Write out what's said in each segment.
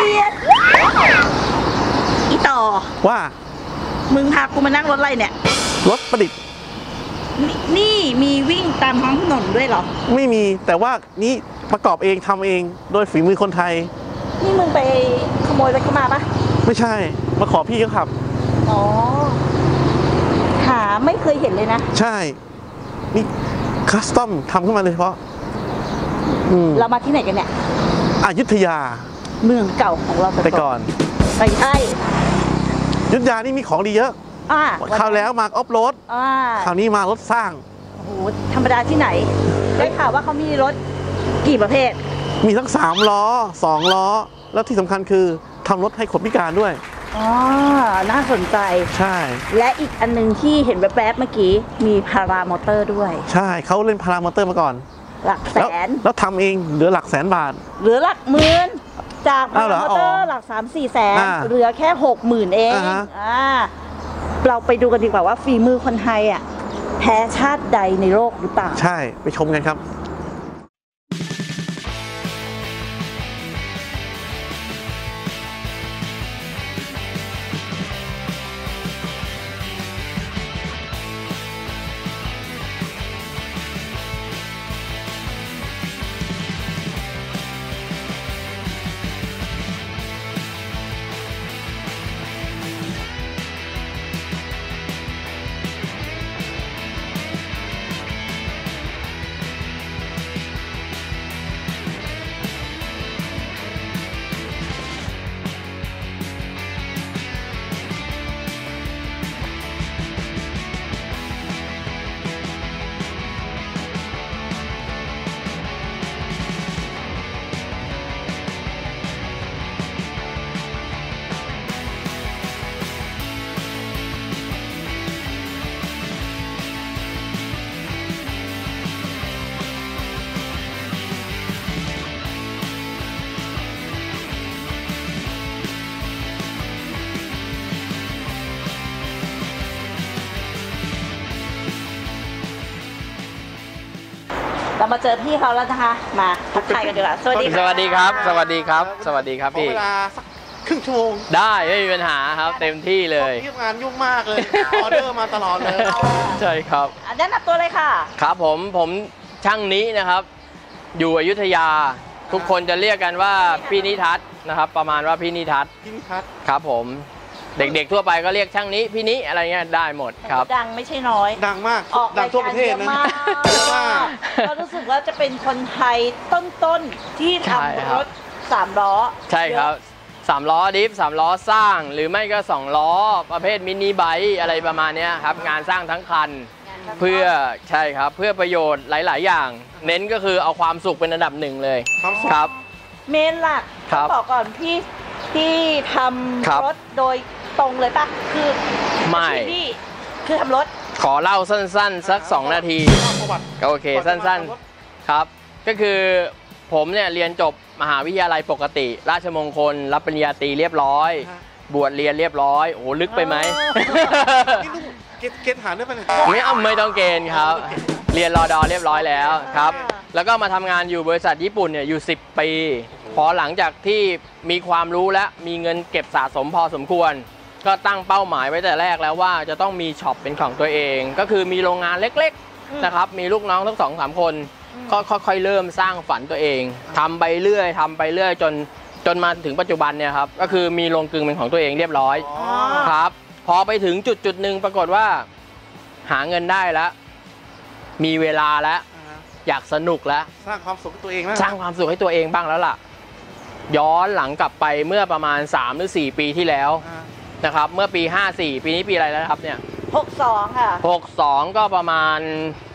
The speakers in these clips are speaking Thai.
ลียดอีต่อว่ามึงพากูมานั่งรถอะไรเนี่ยรถประดิษฐ์นี่มีวิ่งตามท้องถนนด้วยเหรอไม่มีแต่ว่านี่ประกอบเองทำเองโดยฝีมือคนไทยนี่มึงไปขโมยรถเข้ามาปะไม่ใช่มาขอพี่เขาขับอ๋อหาไม่เคยเห็นเลยนะใช่นี่คัสตอมทำขึ้นมาเลยเพราะเรามาที่ไหนกันเนี่ยอยุธยาเมืองเก่าของเราแต่ก่อนไม่ใช่อยุธยานี่มีของดีเยอะคราวแล้วมาออฟโรดคราวนี้มารถสร้างโอ้โหธรรมดาที่ไหนได้ข่าวว่าเขามีรถกี่ประเภทมีทั้ง3 ล้อ 2 ล้อแล้วที่สำคัญคือทำรถให้คนพิการด้วยอ๋อน่าสนใจใช่และอีกอันนึงที่เห็นแวบๆเมื่อกี้มีพารามอเตอร์ด้วยใช่เขาเล่นพารามอเตอร์มาก่อนหลักแสนแล้วทำเองเหลือหลักแสนบาทเหลือหลักหมื่นจากพารามอเตอร์หลัก3-4 แสนเหลือแค่60,000เองเราไปดูกันดีกว่าว่าฝีมือคนไทยอ่ะแพ้ชาติใดในโลกหรือเปล่าใช่ไปชมกันครับเรามาเจอพี่เขาแล้วนะคะมาทักทายกันดีกว่าสวัสดีครับสวัสดีครับสวัสดีครับพี่เวลาสักครึ่งชั่วโมงได้ไม่มีปัญหาครับเต็มที่เลยงานยุ่งมากเลยออเดอร์มาตลอดเลยใช่ครับแนะนำตัวเลยค่ะครับผมช่างนี้นะครับอยู่อยุธยาทุกคนจะเรียกกันว่าพี่นิทัศน์นะครับประมาณว่าพี่นิทัศน์ครับผมเด็กๆทั่วไปก็เรียกช่างนี้พี่นี้อะไรเงี้ยได้หมดครับดังไม่ใช่น้อยดังมากดังทั่วประเทศนะเรารู้สึกว่าจะเป็นคนไทยต้นๆที่ทำรถ3 ล้อใช่ครับ3 ล้อดิฟ3 ล้อสร้างหรือไม่ก็2 ล้อประเภทมินิไบค์อะไรประมาณนี้ครับงานสร้างทั้งคันเพื่อใช่ครับเพื่อประโยชน์หลายๆอย่างเน้นก็คือเอาความสุขเป็นอันดับ1เลยครับเมนหลักต้องบอกก่อนพี่ทำรถโดยตรงเลยปะคือไม่คือทำรถขอเล่าสั้นๆสัก2 นาทีโอเคสั้นๆครับก็คือผมเนี่ยเรียนจบมหาวิทยาลัยปกติราชมงคลรับปริญญาตรีเรียบร้อยบวชเรียนเรียบร้อยโอ้โหลึกไปไหมเกณฑ์ทหารได้ปะเนี่ยไม่ต้องเกณฑ์ครับเรียนรอดอเรียบร้อยแล้วครับแล้วก็มาทำงานอยู่บริษัทญี่ปุ่นเนี่ยอยู่10 ปีพอหลังจากที่มีความรู้และมีเงินเก็บสะสมพอสมควรก็ตั้งเป้าหมายไว้แต่แรกแล้วว่าจะต้องมีช็อปเป็นของตัวเองก็คือมีโรงงานเล็กๆนะครับมีลูกน้องทั้ง2-3 คนก็ค่อยๆเริ่มสร้างฝันตัวเองทำไปเรื่อยจนมาถึงปัจจุบันเนี่ยครับก็คือมีโรงกลึงเป็นของตัวเองเรียบร้อยครับพอไปถึงจุดหนึ่งปรากฏว่าหาเงินได้แล้วมีเวลาแล้วอยากสนุกแล้วสร้างความสุขให้ตัวเองนะสร้างความสุขให้ตัวเองบ้างแล้วล่ะย้อนหลังกลับไปเมื่อประมาณ3 หรือ 4 ปีที่แล้วนะครับเมื่อปี54ปีนี้ปีอะไรแล้วครับเนี่ย 62ค่ะ 62ก็ประมาณ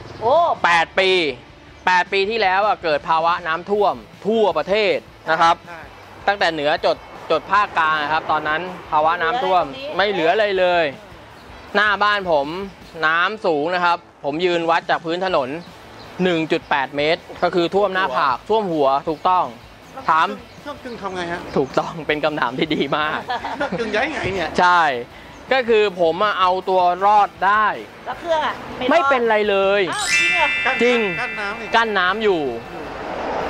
8 ปีที่แล้วเกิดภาวะน้ำท่วมทั่วประเทศนะครับตั้งแต่เหนือจดภาคกลางครับตอนนั้นภาวะน้ำท่วมไม่เหลืออะไรเลยหน้าบ้านผมน้ำสูงนะครับผมยืนวัดจากพื้นถนน 1.8 เมตรก็คือท่วมหน้าผากท่วมหัวถูกต้องถามเครื่องกึ่งทำไงฮะถูกต้องเป็นคำถามที่ดีมากเครื่องกึ่งย้ายไงเนี่ยใช่ก็คือผมเอาตัวรอดได้แล้วเครื่องไม่เป็นไรเลยจริงกั้นน้ำอยู่จ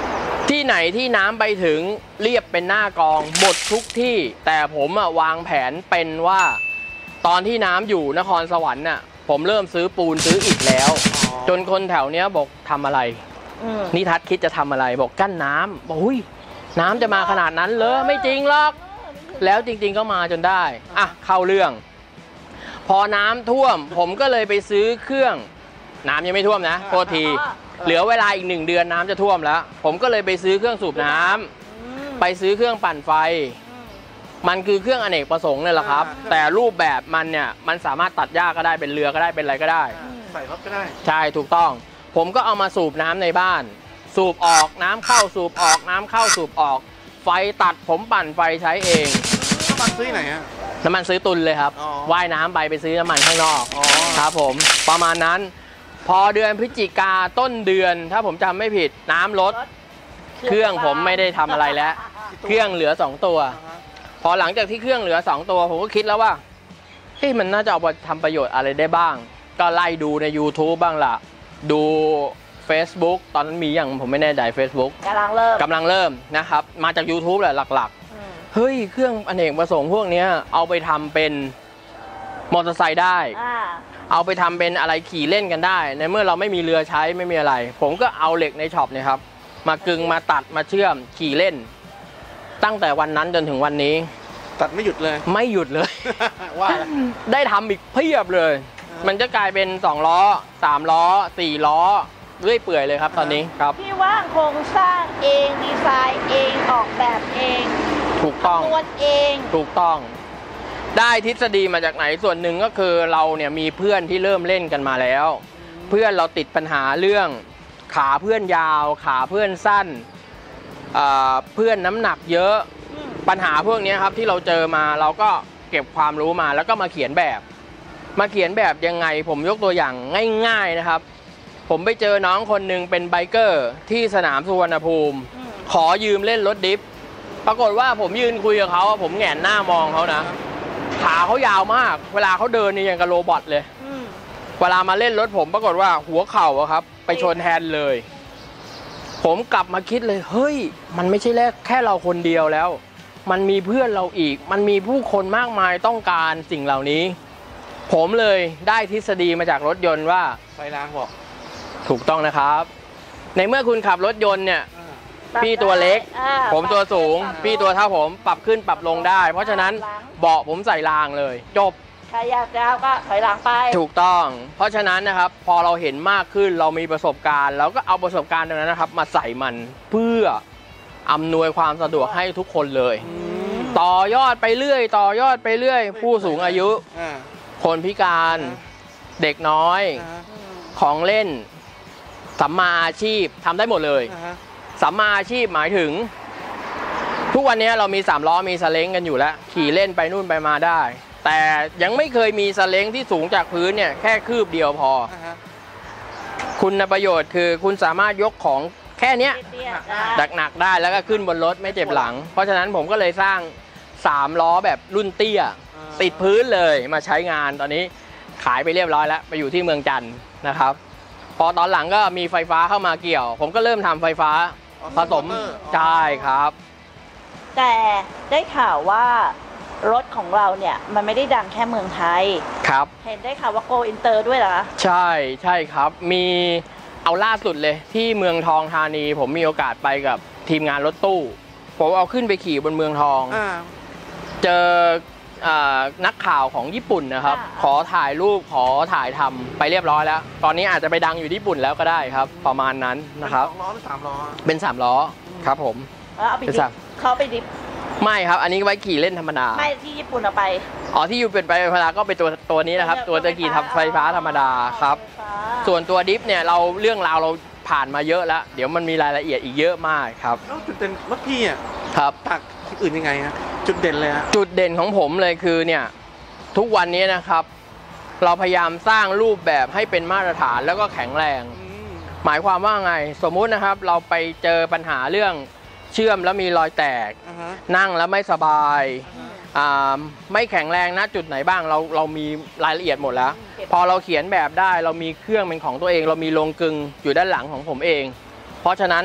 ที่ไหนที่น้ำไปถึงเรียบเป็นหน้ากองหมดทุกที่แต่ผมวางแผนเป็นว่าตอนที่น้ำอยู่นครสวรรค์น่ะผมเริ่มซื้อปูนซื้ออิฐแล้วจนคนแถวเนี้ยบอกทำอะไรนิทัศน์คิดจะทำอะไรบอกกั้นน้ำบอกอุ้ยน้ำจะมาขนาดนั้นเลยไม่จริงหรอกแล้วจริงๆก็มาจนได้อ่ะเข้าเรื่องพอน้ำท่วมผมก็เลยไปซื้อเครื่องน้ำยังไม่ท่วมนะโทษทีเหลือเวลาอีก1 เดือนน้ำจะท่วมแล้วผมก็เลยไปซื้อเครื่องสูบน้ำไปซื้อเครื่องปั่นไฟมันคือเครื่องอเนกประสงค์เนี่ยแหละครับแต่รูปแบบมันเนี่ยมันสามารถตัดหญ้าก็ได้เป็นเรือก็ได้เป็นอะไรก็ได้ใส่รถก็ได้ใช่ถูกต้องผมก็เอามาสูบน้ำในบ้านสูบออกน้ำเข้าสูบออกน้ำเข้าสูบออกไฟตัดผมปั่นไฟใช้เองน้ำมันซื้อไหนฮะน้ำมันซื้อตุนเลยครับว่ายน้ำไปซื้อน้ำมันข้างนอกครับผมประมาณนั้นพอเดือนพฤศจิกาต้นเดือนถ้าผมจำไม่ผิดน้ำลดเครื่องผมไม่ได้ทำอะไรแล้วเครื่องเหลือ2 ตัวพอหลังจากที่เครื่องเหลือ2 ตัวผมก็คิดแล้วว่ามันน่าจะเอาไปทำประโยชน์อะไรได้บ้างก็ไล่ดูใน YouTube บ้างล่ะดู Facebook ตอนนั้นมีอย่างผมไม่แน่ใจ Facebook กำลังเริ่มนะครับมาจาก YouTube แหละหลักๆเฮ้ยเครื่องอเนกประสงค์พวกนี้เอาไปทำเป็นมอเตอร์ไซค์ได้เอาไปทำเป็นอะไรขี่เล่นกันได้ในเมื่อเราไม่มีเรือใช้ไม่มีอะไรผมก็เอาเหล็กในช็อปเนี่ยครับมากึงมาตัดมาเชื่อมขี่เล่นตั้งแต่วันนั้นจนถึงวันนี้ตัดไม่หยุดเลยว่าได้ทำอีกเพียบเลยมันจะกลายเป็น2 ล้อ3 ล้อ4 ล้อเรื่อยเปื่อยเลยครับตอนนี้ครับพี่ว่างโครงสร้างเองดีไซน์เองออกแบบเองถูกต้องตัวเองถูกต้องได้ทฤษฎีมาจากไหนส่วนหนึ่งก็คือเราเนี่ยมีเพื่อนที่เริ่มเล่นกันมาแล้วเพื่อนเราติดปัญหาเรื่องขาเพื่อนยาวขาเพื่อนสั้นเพื่อนน้ำหนักเยอะปัญหาพวกนี้ครับที่เราเจอมาเราก็เก็บความรู้มาแล้วก็มาเขียนแบบยังไงผมยกตัวอย่างง่ายๆนะครับผมไปเจอน้องคนหนึ่งเป็นไบเกอร์ที่สนามสุวรรณภูมิขอยืมเล่นรถดิฟปรากฏว่าผมยืนคุยกับเขาผมแหงนหน้ามองเขานะขาเขายาวมากเวลาเขาเดินนี่อย่างกับโรบอทเลยเวลามาเล่นรถผมปรากฏว่าหัวเข่าครับไปชนแฮนด์เลยผมกลับมาคิดเลยเฮ้ยมันไม่ใช่แค่เราคนเดียวแล้วมันมีเพื่อนเราอีกมันมีผู้คนมากมายต้องการสิ่งเหล่านี้ผมเลยได้ทฤษฎีมาจากรถยนต์ว่าไฟล้างบอกถูกต้องนะครับในเมื่อคุณขับรถยนต์เนี่ยพี่ตัวเล็กผมตัวสูงพี่ตัวเท่าผมปรับขึ้นปรับลงได้เพราะฉะนั้นเบาะผมใส่รางเลยจบใครอยากจะเอาก็ถอยหลังไปถูกต้องเพราะฉะนั้นนะครับพอเราเห็นมากขึ้นเรามีประสบการณ์เราก็เอาประสบการณ์ตรงนั้นนะครับมาใส่มันเพื่ออำนวยความสะดวกให้ทุกคนเลยต่อยอดไปเรื่อยผู้สูงอายุคนพิการเด็กน้อยของเล่นสัมมาอาชีพทำได้หมดเลยสัมมาอาชีพหมายถึงทุกวันนี้เรามี3 ล้อมีซาเล้งกันอยู่แล้วขี่เล่นไปนู่นไปมาได้แต่ยังไม่เคยมีซาเล้งที่สูงจากพื้นเนี่ยแค่คืบเดียวพอคุณประโยชน์คือคุณสามารถยกของแค่นี้หนักได้แล้วก็ขึ้นบนรถไม่เจ็บหลังเพราะฉะนั้นผมก็เลยสร้าง3 ล้อแบบรุ่นเตี้ยติดพื้นเลยมาใช้งานตอนนี้ขายไปเรียบร้อยแล้วไปอยู่ที่เมืองจันทร์นะครับพอตอนหลังก็มีไฟฟ้าเข้ามาเกี่ยวผมก็เริ่มทำไฟฟ้าผสมใช่ครับแต่ได้ข่าวว่ารถของเราเนี่ยมันไม่ได้ดังแค่เมืองไทยครับเห็นได้ข่าวว่าโกอินเตอร์ด้วยเหรอใช่ครับมีเอาล่าสุดเลยที่เมืองทองธานีผมมีโอกาสไปกับทีมงานรถตู้ผมเอาขึ้นไปขี่บนเมืองทองเจอนักข่าวของญี่ปุ่นนะครับขอถ่ายรูปขอถ่ายทำไปเรียบร้อยแล้วตอนนี้อาจจะไปดังอยู่ญี่ปุ่นแล้วก็ได้ครับประมาณนั้นนะครับ 2 ล้อหรือ3 ล้อเป็น3 ล้อครับผมเอาไปดิฟเขาไปดิฟไม่ครับอันนี้ไว้ขี่เล่นธรรมดาไม่ที่ญี่ปุ่นเอาไปที่อยู่เป็นไปธรรมดาก็เป็นตัวนี้นะครับตัวตะกี้ทับไฟฟ้าธรรมดาครับส่วนตัวดิฟเนี่ยเราเรื่องราวเราผ่านมาเยอะแล้วเดี๋ยวมันมีรายละเอียดอีกเยอะมากครับแล้วจุดเด่นรถพี่อ่ะครับตักคนอื่นยังไงฮะจุดเด่นเลยฮะจุดเด่นของผมเลยคือเนี่ยทุกวันนี้นะครับเราพยายามสร้างรูปแบบให้เป็นมาตรฐานแล้วก็แข็งแรงหมายความว่าไงสมมุตินะครับเราไปเจอปัญหาเรื่องเชื่อมแล้วมีรอยแตกนั่งแล้วไม่สบายไม่แข็งแรงนะจุดไหนบ้างเรามีรายละเอียดหมดแล้วพอเราเขียนแบบได้เรามีเครื่องเป็นของตัวเองเรามีโรงกลึงอยู่ด้านหลังของผมเองเพราะฉะนั้น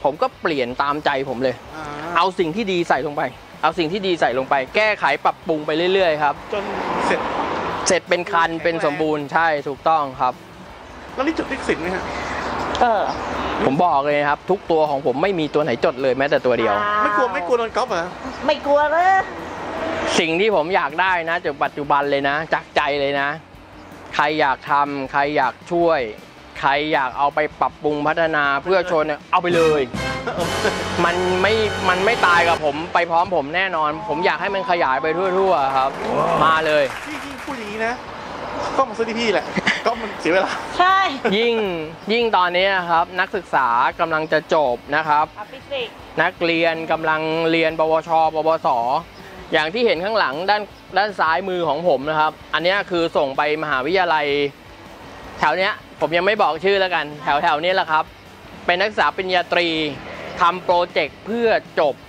ผมก็เปลี่ยนตามใจผมเลยเอาสิ่งที่ดีใส่ลงไปแก้ไขปรับปรุงไปเรื่อยๆครับจนเสร็จเป็นคันเป็นสมบูรณ์ใช่ถูกต้องครับแล้วนี่จดลิขสิทธิ์ไหมฮะผมบอกเลยครับทุกตัวของผมไม่มีตัวไหนจดเลยแม้แต่ตัวเดียวไม่กลัวโดนก๊อปเหรอไม่กลัวเลยสิ่งที่ผมอยากได้นะจากปัจจุบันเลยนะจากใจเลยนะใครอยากทำใครอยากช่วยใครอยากเอาไปปรับปรุงพัฒนาเพื่อชนเอาไปเลยมันไม่ตายกับผมไปพร้อมผมแน่นอนผมอยากให้มันขยายไปทั่วๆครับมาเลยยิ่งพูดอย่างนี้นะก็มาซื้อที่พี่แหละก็มันเสียเวลาใช่ยิ่งตอนนี้นะครับนักศึกษากำลังจะจบนะครับนักเรียนกำลังเรียนปวชปวสอย่างที่เห็นข้างหลังด้านซ้ายมือของผมนะครับอันนี้คือส่งไปมหาวิทยาลัยแถวเนี้ยผมยังไม่บอกชื่อแล้วกันแถวนี้แหละครับเป็นนักศึกษาปริญญาตรีทำโปรเจกต์เพื่อจบ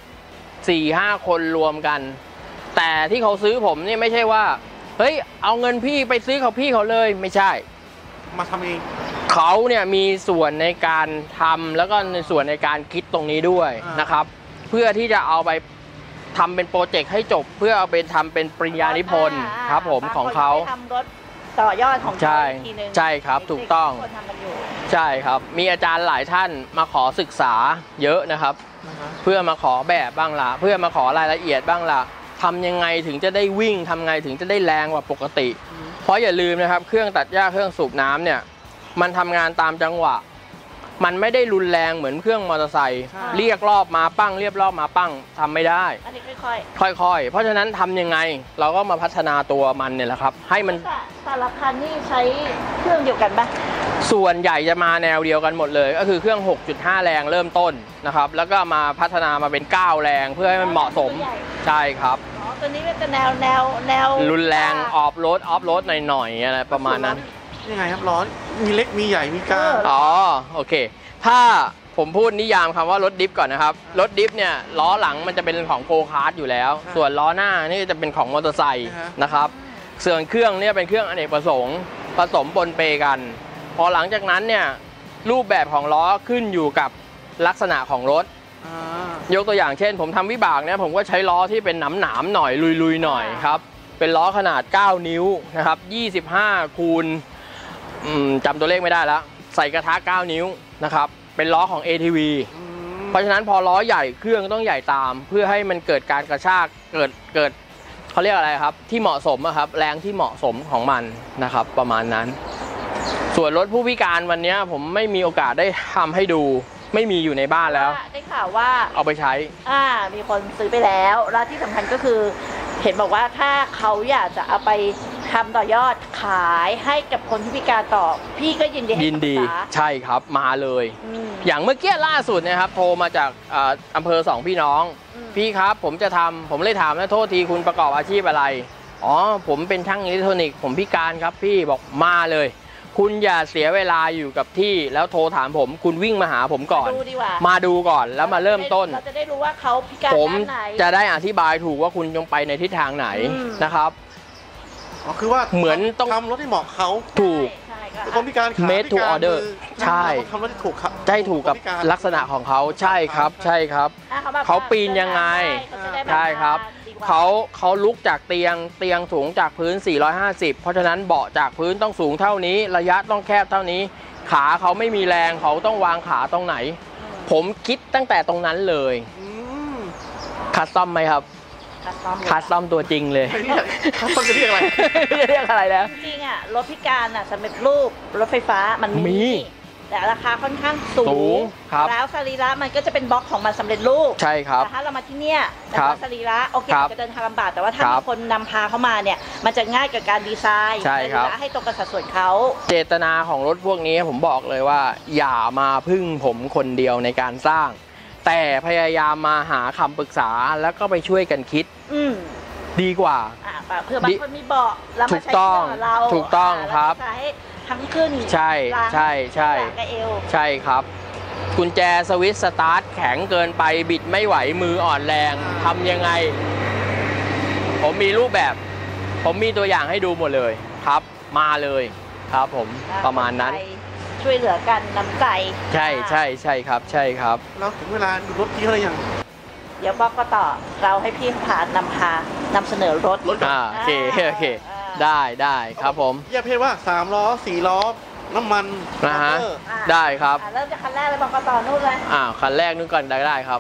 4-5 คนรวมกันแต่ที่เขาซื้อผมนี่ไม่ใช่ว่าเฮ้ยเอาเงินพี่ไปซื้อของพี่เขาเลยไม่ใช่มาทำเองเขาเนี่ยมีส่วนในการทำแล้วก็ในส่วนในการคิดตรงนี้ด้วยนะครับเพื่อที่จะเอาไปทำเป็นโปรเจกต์ให้จบเพื่อเอาไปทำเป็นปริญญานิพนธ์ครับผมของเขาทำรถต่อยอดของเขาอีกทีนึงใช่ครับถูกต้องใช่ครับมีอาจารย์หลายท่านมาขอศึกษาเยอะนะครับเพื่อมาขอแบบบ้างล่ะเพื่อมาขอรายละเอียดบ้างล่ะทำยังไงถึงจะได้วิ่งทำไงถึงจะได้แรงกว่าปกติเพราะอย่าลืมนะครับเครื่องตัดหญ้าเครื่องสูบน้ำเนี่ยมันทำงานตามจังหวะมันไม่ได้รุนแรงเหมือนเครื่องมอเตอร์ไซค์เรียกรอบมาปั้งเรียบรอบมาปั้งทำไม่ได้อันนี้ค่อยๆเพราะฉะนั้นทำยังไงเราก็มาพัฒนาตัวมันเนี่ยแหละครับให้มันแต่ละคันนี่ใช้เครื่องเดียวกันปะส่วนใหญ่จะมาแนวเดียวกันหมดเลยก็คือเครื่อง 6.5 แรงเริ่มต้นนะครับแล้วก็มาพัฒนามาเป็น9แรงเพื่อให้มันเหมาะสมใช่ครับตัวนี้เป็นแนวรุนแรงออฟโรดหน่อยอะไรประมาณนั้นยังไงครับล้อมีเล็กมีใหญ่มีกลางโอเคถ้าผมพูดนิยามคำว่ารถดิฟก่อนนะครับรถดิฟเนี่ยล้อหลังมันจะเป็นของโกคาร์ทอยู่แล้วส่วนล้อหน้านี่จะเป็นของมอเตอร์ไซค์นะครับส่วนเครื่องเนี่ยเป็นเครื่องอเนกประสงค์ผสมปนเปกันพอหลังจากนั้นเนี่ยรูปแบบของล้อขึ้นอยู่กับลักษณะของรถยกตัวอย่างเช่นผมทำวิบากเนี่ยผมก็ใช้ล้อที่เป็นหนามหน่อยลุยหน่อยครับเป็นล้อขนาด9นิ้วนะครับ25คูณจำตัวเลขไม่ได้แล้วใส่กระทะ9นิ้วนะครับเป็นล้อของ ATV เพราะฉะนั้นพอล้อใหญ่เครื่องต้องใหญ่ตามเพื่อให้มันเกิดการกระชากเกิดเขาเรียกอะไรครับที่เหมาะสมครับแรงที่เหมาะสมของมันนะครับประมาณนั้นส่วนรถผู้พิการวันนี้ผมไม่มีโอกาสได้ทำให้ดูไม่มีอยู่ในบ้านแล้วได้ข่าวว่าเอาไปใช้มีคนซื้อไปแล้วแล้วที่สำคัญก็คือเห็นบอกว่าถ้าเขาอยากจะเอาไปทำต่อยอดขายให้กับคนที่พิการต่อพี่ก็ยินดีใช่ครับมาเลยอย่างเมื่อกี้ล่าสุดนะครับโทรมาจากอำเภอ2พี่น้องพี่ครับผมจะทำผมเลยถามนะโทษทีคุณประกอบอาชีพอะไรผมเป็นช่างอิเล็กทรอนิกส์ผมพิการครับพี่บอกมาเลยคุณอย่าเสียเวลาอยู่กับที่แล้วโทรถามผมคุณวิ่งมาหาผมก่อนมาดูก่อนแล้วมาเริ่มต้นเราจะได้รู้ว่าเขาพิการผมจะได้อธิบายถูกว่าคุณจงไปในทิศทางไหนนะครับคือว่าเหมือนต้องทำรถให้เหมาะเขาถูกคนพิการขา made to order ใช่ทำรถถูกกับลักษณะของเขาใช่ครับเขาปีนยังไงใช่ครับเขาลุกจากเตียงสูงจากพื้น450เพราะฉะนั้นเบาะจากพื้นต้องสูงเท่านี้ระยะต้องแคบเท่านี้ขาเขาไม่มีแรงเขาต้องวางขาตรงไหนผมคิดตั้งแต่ตรงนั้นเลยคัสตอมไหมครับคัสตอมตัวจริงเลยคัสตอมจะเรียกอะไรเรียกอะไรแล้วจริงอ่ะรถพิการอ่ะสำเร็จรูปรถไฟฟ้ามันมีแต่ราคาค่อนข้างสูงแล้วสรีระมันก็จะเป็นบล็อกของมันสำเร็จรูปใช่ครับแต่ถ้าเรามาที่เนี่ยแต่สรีระโอเคจะเดินทางลำบากแต่ว่าถ้ามีคนนำพาเข้ามาเนี่ยมันจะง่ายกับการดีไซน์สรีระให้ตรงกับสัดส่วนเขาเจตนาของรถพวกนี้ผมบอกเลยว่าอย่ามาพึ่งผมคนเดียวในการสร้างแต่พยายามมาหาคำปรึกษาแล้วก็ไปช่วยกันคิดดีกว่าเพื่อบางคนมีเบาะแล้วมาใช้เราถูกต้องครับทั้งขึ้นใช่ครับกุญแจสวิตช์สตาร์ทแข็งเกินไปบิดไม่ไหวมืออ่อนแรงทำยังไงผมมีรูปแบบผมมีตัวอย่างให้ดูหมดเลยครับมาเลยครับผมประมาณนั้นช่วยเหลือกันน้ำใจใช่ครับใช่ครับแล้วถึงเวลาดูรถพี่เขาเลยยังเดี๋ยวบอกก็ต่อเราให้พี่พานำเสนอรถรถก่อนโอเคได้ครับผมแยกเพศว่า3 ล้อ 4 ล้อน้ำมันนะฮะมอเตอร์ได้ครับเริ่มจากคันแรกเลยบอกก็ต่อนู่นเลยคันแรกนู่นก่อนได้ครับ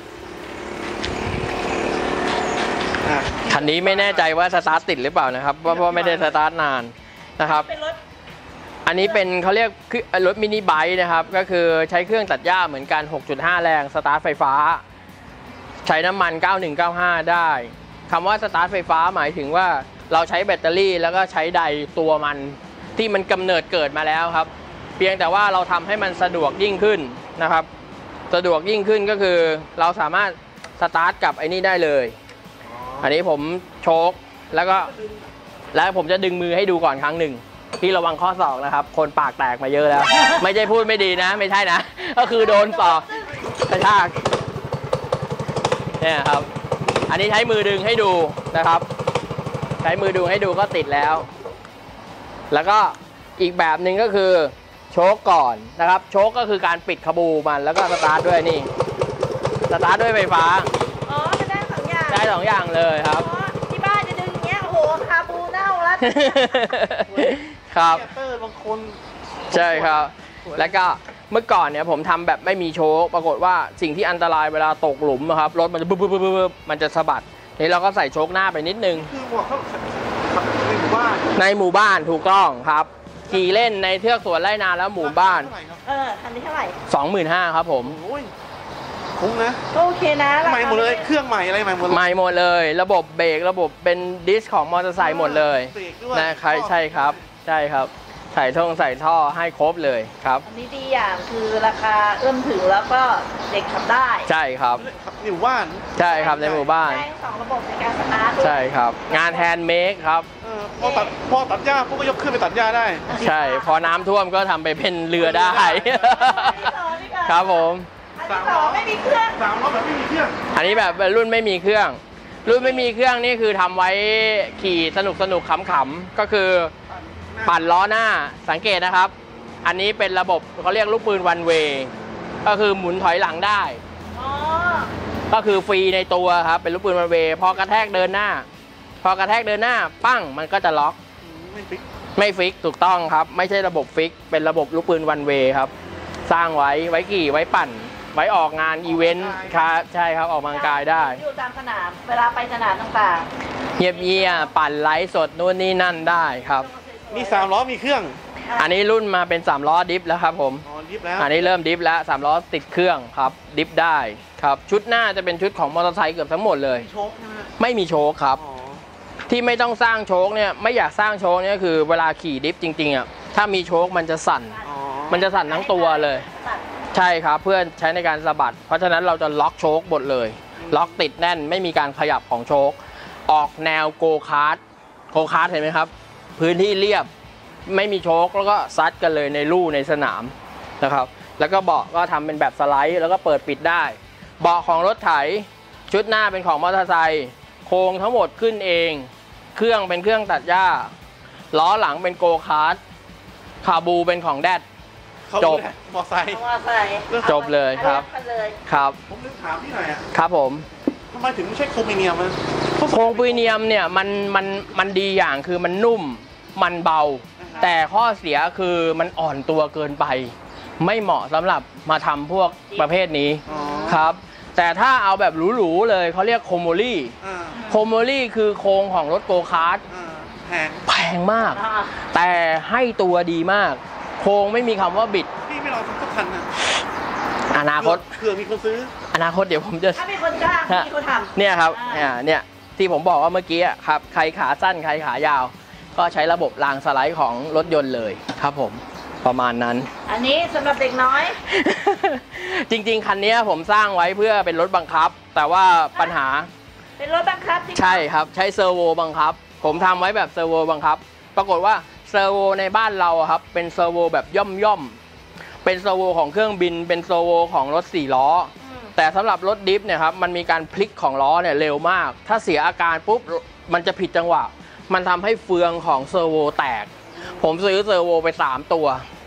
อ่ะคันนี้ไม่แน่ใจว่าสตาร์ทติดหรือเปล่านะครับเพราะไม่ได้สตาร์ทนานนะครับเป็นรถอันนี้เป็นเขาเรียกรถมินิไบค์นะครับก็คือใช้เครื่องตัดหญ้าเหมือนกัน 6.5 แรงสตาร์ทไฟฟ้าใช้น้ำมัน 9195 ได้คำว่าสตาร์ทไฟฟ้าหมายถึงว่าเราใช้แบตเตอรี่แล้วก็ใช้ไดตัวมันที่มันกำเนิดเกิดมาแล้วครับเพียงแต่ว่าเราทำให้มันสะดวกยิ่งขึ้นนะครับสะดวกยิ่งขึ้นก็คือเราสามารถสตาร์ทกับไอ้นี่ได้เลยอันนี้ผมโชคแล้วผมจะดึงมือให้ดูก่อนครั้งหนึ่งที่ระวังข้อศอกนะครับคนปากแตกมาเยอะแล้ว ไม่ใช่พูดไม่ดีนะไม่ใช่นะก็คือโดนศอกกระชากเนี่ยครับอันนี้ใช้มือดึงให้ดูนะครับใช้มือดึงให้ดูก็ติดแล้วแล้วก็อีกแบบหนึ่งก็คือโชคก่อนนะครับโชคก็คือการปิดขบูมันแล้วก็สตาร์ทด้วยนี่สตาร์ทด้วยไฟฟ้าอ๋อจะได้2 อย่างได้2 อย่างเลยครับที่บ้านจะดึงอย่างเงี้ยโอ้โหคาบูเน่าแล้วครับเตอร์บางคนใช่ครับแล้วก็เมื่อก่อนเนี่ยผมทำแบบไม่มีโชคปรากฏว่าสิ่งที่อันตรายเวลาตกหลุมนะครับรถมันจะบึ๊บมันจะสะบัดนี่เราก็ใส่โชคหน้าไปนิดนึงคือบอกเขาในหมู่บ้านถูกต้องครับขี่เล่นในเทือกสวนไร่นาแล้วหมู่บ้านคันนี้เท่าไหร่ 25,000ครับผมโอ้ยคุ้มนะโอเคนะใหม่หมดเลยเครื่องใหม่อะไรใหม่หมดเลยใหม่หมดเลยระบบเบรกระบบเป็นดิสของมอเตอร์ไซค์หมดเลยนะใช่ครับใส่ท่อให้ครบเลยครับอันนี้ดีอย่างคือราคาเอื้อมถึงแล้วก็เด็กขับได้ใช่ครับในหมู่บ้านใช่ครับในหมู่บ้านแจ้ง2 ระบบในการสตาร์ทใช่ครับงานแฮนด์เมคครับพอตัดหญ้าพวกก็ยกขึ้นไปตัดหญ้าได้ใช่พอน้ำท่วมก็ทำไปเป็นเรือได้ครับผมไม่มีเครื่อง 3 ล้อแบบไม่มีเครื่องอันนี้แบบรุ่นไม่มีเครื่องนี่คือทำไว้ขี่สนุกขำๆก็คือปั่นล้อหน้าสังเกตนะครับอันนี้เป็นระบบเขาเรียกลูกปืนวันเวย์ก็คือหมุนถอยหลังได้ก็คือฟรีในตัวครับเป็นลูกปืนวันเวย์พอกระแทกเดินหน้าปั้งมันก็จะล็อกไม่ฟิกถูกต้องครับไม่ใช่ระบบฟิกเป็นระบบลูกปืนวันเวย์ครับสร้างไว้ขี่ไว้ปั่นไว้ออกงานอีเวนต์ครับใช่ครับออกกำลังกายได้อยู่ตามสนามเวลาไปสนามต่างๆเงียบปั่นไลฟ์สดนู่นนี่นั่นได้ครับมี3 ล้อมีเครื่องอันนี้รุ่นมาเป็น3 ล้อดิฟแล้วครับผมดิฟแล้วอันนี้เริ่มดิฟแล้ว3 ล้อติดเครื่องครับดิฟได้ครับชุดหน้าจะเป็นชุดของมอเตอร์ไซค์เกือบทั้งหมดเลยโชคใช่ไหมไม่มีโชคครับที่ไม่ต้องสร้างโชคเนี่ยไม่อยากสร้างโชคเนี่ยคือเวลาขี่ดิฟจริงๆอ่ะถ้ามีโชคมันจะสั่นทั้งตัวเลยใช่ครับเพื่อใช้ในการสะบัดเพราะฉะนั้นเราจะล็อกโชคหมดเลยล็อกติดแน่นไม่มีการขยับของโชคออกแนวโกคาร์ทเห็นไหมครับพื้นที่เรียบไม่มีโชคแล้วก็ซัดกันเลยในลู่ในสนามนะครับแล้วก็เบาะก็ทำเป็นแบบสไลด์แล้วก็เปิดปิดได้เบาะของรถไถชุดหน้าเป็นของมอเตอร์ไซค์โครงทั้งหมดขึ้นเองเครื่องเป็นเครื่องตัดหญ้าล้อหลังเป็นโกคาร์ทคาบูเป็นของแดดจบมอไซค์จบเลยครับผมลืมถามพี่หน่อยครับผมทำไมถึงไม่ใช่โครมิเนียมโครงมิเนียมเนี่ยมันดีอย่างคือมันนุ่มมันเบาแต่ข้อเสียคือมันอ่อนตัวเกินไปไม่เหมาะสำหรับมาทำพวกประเภทนี้ครับแต่ถ้าเอาแบบหรูๆเลยเขาเรียกโคโมลี่คือโครงของรถโกคาร์ทแพงมากแต่ให้ตัวดีมากโครงไม่มีคำว่าบิดพี่ไม่รอทำสักคันนะอนาคตเผื่อมีคนซื้ออนาคตเดี๋ยวผมจะถ้ามีคนจ้างมีคนทำเนี่ยครับเนี่ยที่ผมบอกว่าเมื่อกี้ครับใครขาสั้นใครขายาวก็ใช้ระบบรางสไลด์ของรถยนต์เลยครับผมประมาณนั้นอันนี้สำหรับเด็กน้อยจริงๆคันนี้ผมสร้างไว้เพื่อเป็นรถบังคับแต่ว่าปัญหาเป็นรถบังคับใช่ครับใช้เซอร์โวบังคับผมทำไว้แบบเซอร์โวบังคับปรากฏว่าเซอร์โวในบ้านเราครับเป็นเซอร์โวแบบย่อมเป็นเซอร์โวของเครื่องบินเป็นเซอร์โวของรถ4 ล้อแต่สำหรับรถดิฟเนี่ยครับมันมีการพลิกของล้อเนี่ยเร็วมากถ้าเสียอาการปุ๊บมันจะผิดจังหวะมันทำให้เฟืองของเซอร์โวแตกผมซื้อเซอร์โวไป3 ตัว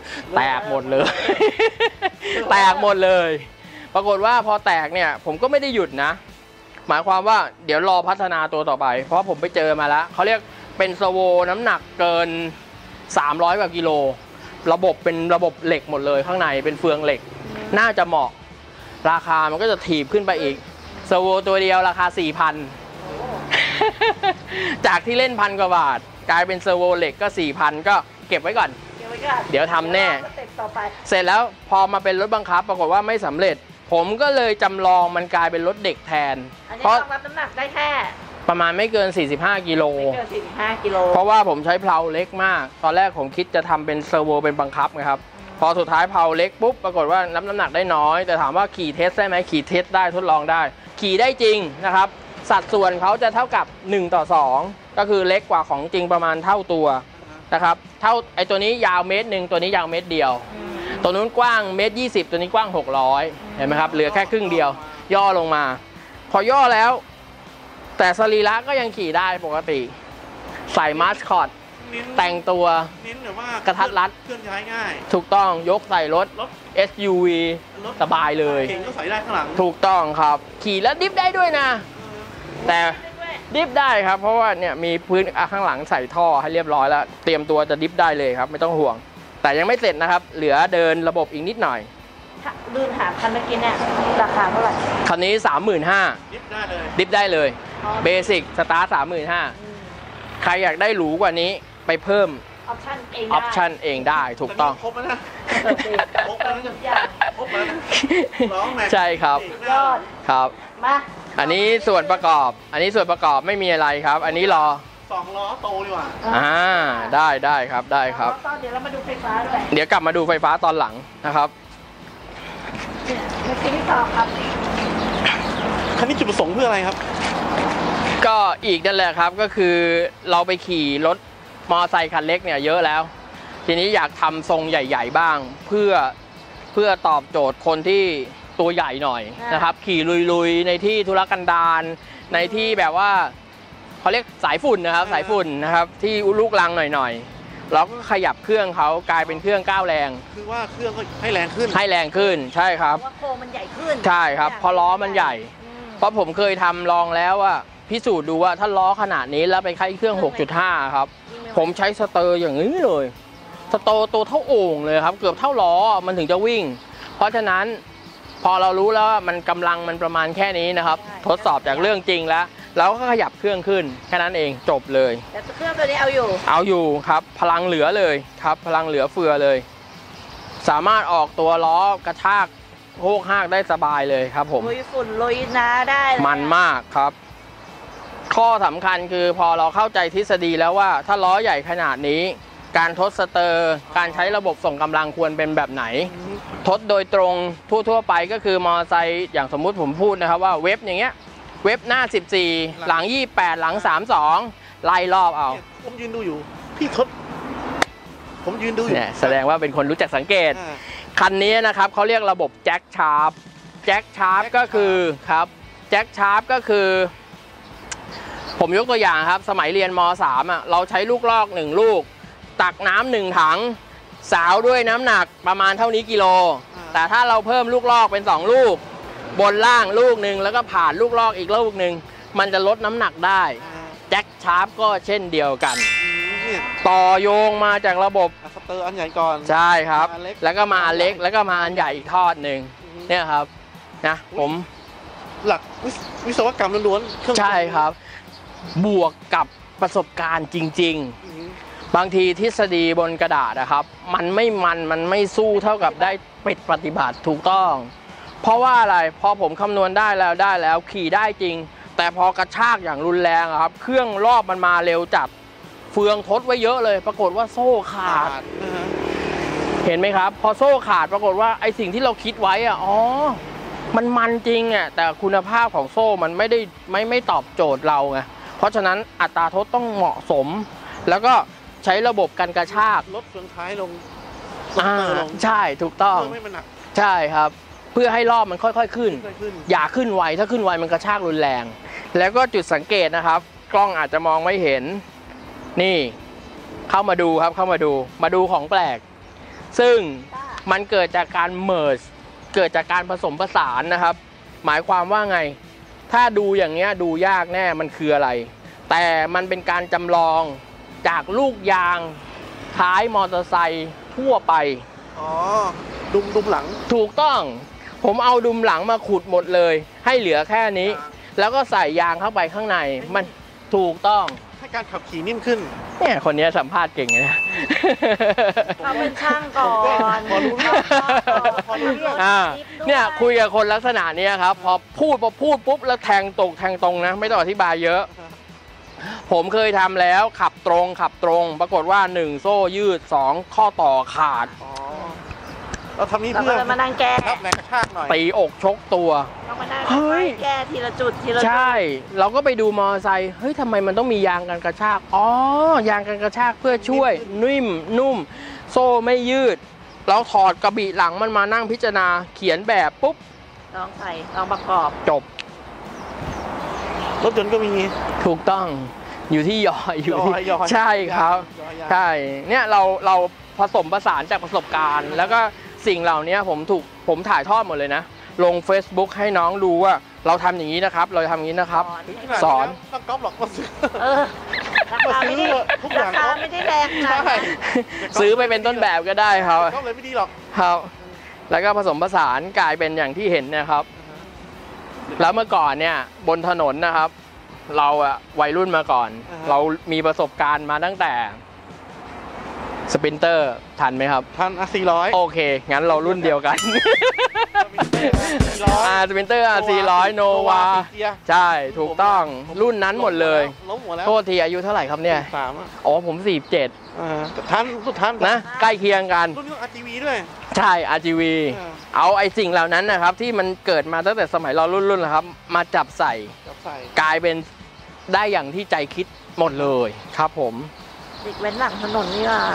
แตกหมดเลย แตกหมดเลย ปรากฏว่าพอแตกเนี่ยผมก็ไม่ได้หยุดนะหมายความว่าเดี๋ยวรอพัฒนาตัวต่อไปเพราะผมไปเจอมาแล้วเขาเรียกเป็นเซอร์โวน้ำหนักเกิน300 กว่ากิโลระบบเป็นระบบเหล็กหมดเลยข้างในเป็นเฟืองเหล็กน่าจะเหมาะราคามันก็จะถีบขึ้นไปอีกเซอร์โวตัวเดียวราคา 4,000 จากที่เล่น1,000 กว่าบาทกลายเป็นเซอร์โวเหล็กก็ 4,000 ก็เก็บไว้ก่อนเดี๋ยวทำแน่เสร็จแล้วพอมาเป็นรถบังคับปรากฏว่าไม่สำเร็จผมก็เลยจำลองมันกลายเป็นรถเด็กแทนเพราะรับน้ำหนักได้แค่ประมาณไม่เกิน45 กิโลไม่เกิน45 กิโลเพราะว่าผมใช้เพลาเล็กมากตอนแรกผมคิดจะทำเป็นเซอร์โวเป็นบังคับนะครับพอสุดท้ายเพลาเล็กปุ๊บปรากฏว่ารับน้ำหนักได้น้อยแต่ถามว่าขี่เทสได้ไหมขี่เทสได้ทดลองได้ขี่ได้จริงนะครับสัดส่วนเขาจะเท่ากับ1:2ก็คือเล็กกว่าของจริงประมาณเท่าตัวนะครับเท่าไอตัวนี้ยาว1 เมตรตัวนี้ยาว1 เมตรตัวนู้นกว้าง1.20 เมตรตัวนี้กว้าง600เห็นไหมครับเหลือแค่ครึ่งเดียวย่อลงมาพอย่อแล้วแต่สรีระก็ยังขี่ได้ปกติใส่มาสคอตแต่งตัวกระทัดรัดเคลื่อนย้ายง่ายถูกต้องยกใส่รถ SUV สบายเลยเก่งก็ใส่ได้ข้างหลังถูกต้องครับขี่แล้วดิฟได้ด้วยนะแต่ดิฟได้ครับเพราะว่าเนี่ยมีพื้นข้างหลังใส่ท่อให้เรียบร้อยแล้วเตรียมตัวจะดิฟได้เลยครับไม่ต้องห่วงแต่ยังไม่เสร็จนะครับเหลือเดินระบบอีกนิดหน่อยลื่นหาคันเมื่อกี้เนี่ยราคาเท่าไหร่คันนี้ 35,000 ดิฟได้เลยดิฟได้เลยเบสิกสตาร์ท 35,000 ใครอยากได้หรูกว่านี้ไปเพิ่มออปชั่นเองได้ถูกต้องครบแล้วนะครบแล้วนะใช่ครับยอดครับมาอันนี้ส่วนประกอบไม่มีอะไรครับอันนี้รอ 2 ล้อโตดีกว่าได้ครับได้ครับเดี๋ยวเรามาดูไฟฟ้าด้วยเดี๋ยวกลับมาดูไฟฟ้าตอนหลังนะครับที่ต่อครับคันนี้จุดประสงค์เพื่ออะไรครับก็อีกนั่นแหละครับก็คือเราไปขี่รถมอไซค์คันเล็กเนี่ยเยอะแล้วทีนี้อยากทำทรงใหญ่ๆบ้างเพื่อตอบโจทย์คนที่ตัวใหญ่หน่อยนะครับขี่ลุยๆในที่ธุรกันดารในที่แบบว่าเขาเรียกสายฝุ่นนะครับสายฝุ่นนะครับที่ลูกรังหน่อยๆเราก็ขยับเครื่องเขากลายเป็นเครื่อง9 แรงคือว่าเครื่องก็ให้แรงขึ้นใช่ครับว่าโครงมันใหญ่ขึ้นใช่ครับพอล้อมันใหญ่เพราะผมเคยทำลองแล้วว่าพิสูจน์ดูว่าถ้าล้อขนาดนี้แล้วไปใช้เครื่อง 6.5 ครับผมใช้สเตอร์อย่างนี้เลยสเตอร์ตัวเท่าโอ่งเลยครับเกือบเท่าล้อมันถึงจะวิ่งเพราะฉะนั้นพอเรารู้แล้วว่ามันกำลังมันประมาณแค่นี้นะครับทดสอบจากเรื่องจริงแล้วเราก็ขยับเครื่องขึ้นแค่นั้นเองจบเลยแต่เครื่องตัวนี้เอาอยู่ครับพลังเหลือเลยครับพลังเหลือเฟือเลยสามารถออกตัวล้อกระชากโคกหากได้สบายเลยครับผมลุยฝุ่นลุยน้ำได้มันมากครับข้อสำคัญคือพอเราเข้าใจทฤษฎีแล้วว่าถ้าล้อใหญ่ขนาดนี้การทดสเตอร์การใช้ระบบส่งกำลังควรเป็นแบบไหนทดโดยตรงทั่วไปก็คือมอไซค์อย่างสมมุติผมพูดนะครับว่าเว็บอย่างเงี้ยเว็บหน้า14หลัง28หลัง32ไล่รอบเอาผมยืนดูอยู่พี่ทดผมยืนดูอยู่แสดงว่าเป็นคนรู้จักสังเกตคันนี้นะครับเขาเรียกระบบแจ็คชาร์ปก็คือครับแจ็คชาร์ปก็คือผมยกตัวอย่างครับสมัยเรียนม.3 เราใช้ลูกลอก1 ลูกตักน้ำ1 ถังสาวด้วยน้ำหนักประมาณเท่านี้กิโลแต่ถ้าเราเพิ่มลูกลอกเป็น2 ลูกบนล่างลูกหนึ่งแล้วก็ผ่านลูกลอกอีกลูกหนึ่งมันจะลดน้ำหนักได้แจ็คชาร์ปก็เช่นเดียวกันต่อโยงมาจากระบบสเตอร์อันใหญ่ก่อนใช่ครับแล้วก็มาอันเล็กแล้วก็มาอันใหญ่อีกทอดหนึ่งเนี่ยครับนะผมหลักวิศวกรรมล้วนๆใช่ครับบวกกับประสบการณ์จริงๆบางทีทฤษฎีบนกระดาษนะครับมันไม่สู้เท่ากับได้ปฏิบัติถูกต้องเพราะว่าอะไรพอผมคำนวณได้แล้วขี่ได้จริงแต่พอกระชากอย่างรุนแรงครับเครื่องรอบมันมาเร็วจัดเฟืองทดไว้เยอะเลยปรากฏว่าโซ่ขาดเห็นไหมครับพอโซ่ขาดปรากฏว่าไอสิ่งที่เราคิดไว้มันจริงแต่คุณภาพของโซ่มันไม่ตอบโจทย์เราไงเพราะฉะนั้นอัตราทดต้องเหมาะสมแล้วก็ใช้ระบบการกระชากลดเฟืองท้ายลงใช่ถูกต้องใช่ครับเพื่อให้รอบมันค่อยๆขึ้นอย่าขึ้นไวถ้าขึ้นไวมันกระชากรุนแรงแล้วก็จุดสังเกตนะครับกล้องอาจจะมองไม่เห็นนี่เข้ามาดูครับมาดูของแปลกซึ่งมันเกิดจากการเมิร์จเกิดจากการผสมผสานนะครับหมายความว่าไงถ้าดูอย่างเงี้ยดูยากแน่มันคืออะไรแต่มันเป็นการจำลองจากลูกยางท้ายมอเตอร์ไซค์ทั่วไปอ๋อดุมหลังถูกต้องผมเอาดุมหลังมาขุดหมดเลยให้เหลือแค่นี้แล้วก็ใส่ยางเข้าไปข้างในมันถูกต้องให้การขับขี่นิ่มขึ้นเนี่ยคนนี้สัมภาษณ์เก่งนะเราเป็นช่างก่อนพอรู้เรื่องเนี่ยคุยกับคนลักษณะนี้ครับพอพูดปุ๊บแล้วแทงตรงนะไม่ต้องอธิบายเยอะผมเคยทำแล้วขับตรงปรากฏว่า1โซ่ยืด2ข้อต่อขาดเราทำนี้เพื่อมานั่งแก้แรงกระชากหน่อยตีอกชกตัวเฮ้ยแก้ทีละจุดใช่เราก็ไปดูมอเตอร์ไซค์เฮ้ยทำไมมันต้องมียางกันกระชากอ๋อยางกันกระชากเพื่อช่วยนุ่มโซ่ไม่ยืดเราถอดกระบี่หลังมันมานั่งพิจารณาเขียนแบบปุ๊บลองใส่ลองประกอบจบรถยนต์ก็มีถูกต้องอยู่ที่ยใช่ครับใช่เนี่ยเราผสมผสานจากประสบการณ์แล้วก็สิ่งเหล่านี้ผมถ่ายทอดหมดเลยนะลง Facebook ให้น้องดูว่าเราทำอย่างนี้นะครับเราทำอย่างนี้นะครับสอนต้องก๊อปหรอกมาซื้อราคาไม่ได้แรงนะซื้อไปเป็นต้นแบบก็ได้ครับก๊อปเลยไม่ดีหรอกครับแล้วก็ผสมผสานกลายเป็นอย่างที่เห็นนะครับแล้วเมื่อก่อนเนี่ยบนถนนนะครับเราอะวัยรุ่นมาก่อนเรามีประสบการณ์มาตั้งแต่สปรินเตอร์ทันไหมครับทัน400 โอเคงั้นเรารุ่นเดียวกันสปรินเตอร์400โนวาใช่ถูกต้องรุ่นนั้นหมดเลยโทษทีอายุเท่าไหร่ครับเนี่ยอ๋อผม47 ทันนะใกล้เคียงกันรุ่น RGV ด้วยใช่ RGV เอาไอ้สิ่งเหล่านั้นนะครับที่มันเกิดมาตั้งแต่สมัยเรารุ่นนะครับมาจับใส่กลายเป็นได้อย่างที่ใจคิดหมดเลยครับผมเด็กเว้นหลังถนนนี่ว่า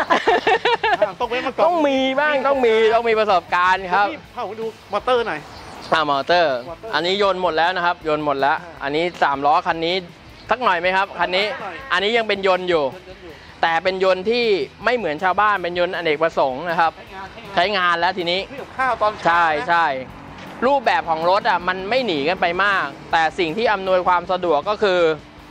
ต้องมีบ้างต้องมีประสบการณ์ครับเข้าไปดูมอเตอร์หน่อยมอเตอร์อันนี้โยนหมดแล้วนะครับโยนหมดแล้วอันนี้3ล้อคันนี้สักหน่อยไหมครับคันนี้อันนี้ยังเป็นยนต์อยู่แต่เป็นยนต์ที่ไม่เหมือนชาวบ้านเป็นยนต์อเนกประสงค์นะครับใช้งานแล้วทีนี้ใช่รูปแบบของรถอ่ะมันไม่หนีกันไปมากแต่สิ่งที่อำนวยความสะดวกก็คือ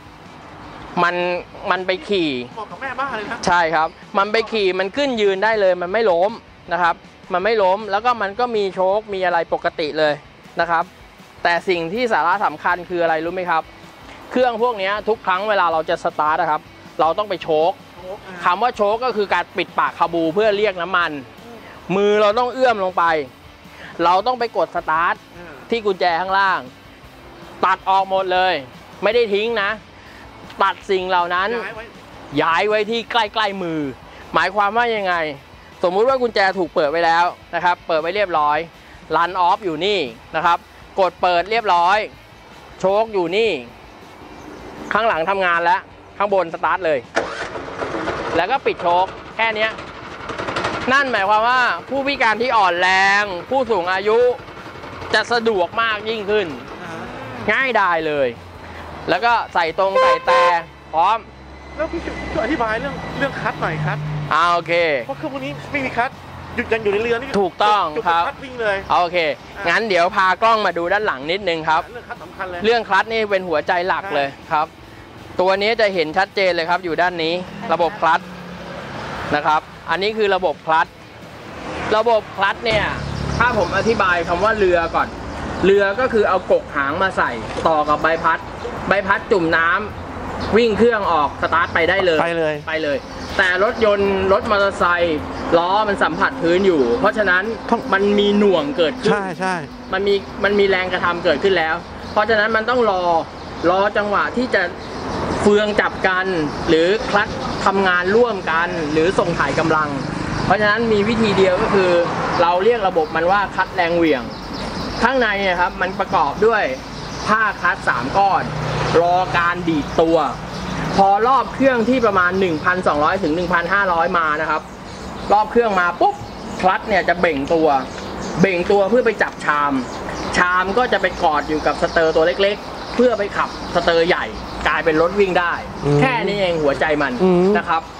มันไปขี่บอกกับแม่บ้านเลยนะใช่ครับมันไปขี่มันขึ้นยืนได้เลยมันไม่ล้มนะครับมันไม่ล้มแล้วก็มันก็มีโชคมีอะไรปกติเลยนะครับแต่สิ่งที่สาระสำคัญคืออะไรรู้ไหมครับเครื่องพวกนี้ทุกครั้งเวลาเราจะสตาร์ทนะครับเราต้องไปโชคคำว่าโชคก็คือการปิดปากคาบูเพื่อเรียกน้ำมันมือเราต้องเอื้อมลงไปเราต้องไปกดสตาร์ทที่กุญแจข้างล่างตัดออกหมดเลยไม่ได้ทิ้งนะตัดสิ่งเหล่านั้นย้ายไว้ที่ใกล้ๆมือหมายความว่ายังไงสมมุติว่ากุญแจถูกเปิดไว้แล้วนะครับเปิดไว้เรียบร้อยรันออฟอยู่นี่นะครับกดเปิดเรียบร้อยโชคอยู่นี่ข้างหลังทำงานแล้วข้างบนสตาร์ทเลยแล้วก็ปิดโชคแค่นี้นั่นหมายความว่าผู้พิการที่อ่อนแรงผู้สูงอายุจะสะดวกมากยิ่งขึ้นง่ายดายเลยแล้วก็ใส่แต่พร้อมแล้วพี่ช่วยอธิบายเรื่องคัทหน่อยคัทโอเคเพราะเครื่องพวกนี้ไม่มีคัทยังอยู่ในเรือนี่ถูกต้องครับคัทวิ่งเลยโอเคงั้นเดี๋ยวพากล้องมาดูด้านหลังนิดนึงครับเรื่องคัทสำคัญเลยเรื่องคัทนี่เป็นหัวใจหลักเลยครับตัวนี้จะเห็นชัดเจนเลยครับอยู่ด้านนี้ระบบคัทนะครับอันนี้คือระบบคัทเนี่ยถ้าผมอธิบายคำว่าเรือก่อนเรือก็คือเอากกหางมาใส่ต่อกับใบพัดจุ่มน้ำวิ่งเครื่องออกสตาร์ทไปได้เลยไปเลยแต่รถยนต์รถมอเตอร์ไซค์ล้อมันสัมผัสพื้นอยู่เพราะฉะนั้นมันมีหน่วงเกิดขึ้นใช่มันมีแรงกระทำเกิดขึ้นแล้วเพราะฉะนั้นมันต้องรอจังหวะที่จะเฟืองจับกันหรือคลัตช์ทำงานร่วมกันหรือส่งถ่ายกำลังเพราะฉะนั้นมีวิธีเดียวก็คือเราเรียกระบบมันว่าคัตแรงเหวี่ยงข้างในนะครับมันประกอบด้วยผ้าคัต3ก้อนรอการดีดตัวพอรอบเครื่องที่ประมาณ 1,200 ถึง 1,500 มานะครับรอบเครื่องมาปุ๊บคลัตช์เนี่ยจะเบ่งตัวเพื่อไปจับชามก็จะไปกอดอยู่กับสเตอร์ตัวเล็กๆเพื่อไปขับสเตอร์ใหญ่กลายเป็นรถวิ่งได้แค่นี้เองหัวใจมันนะครับ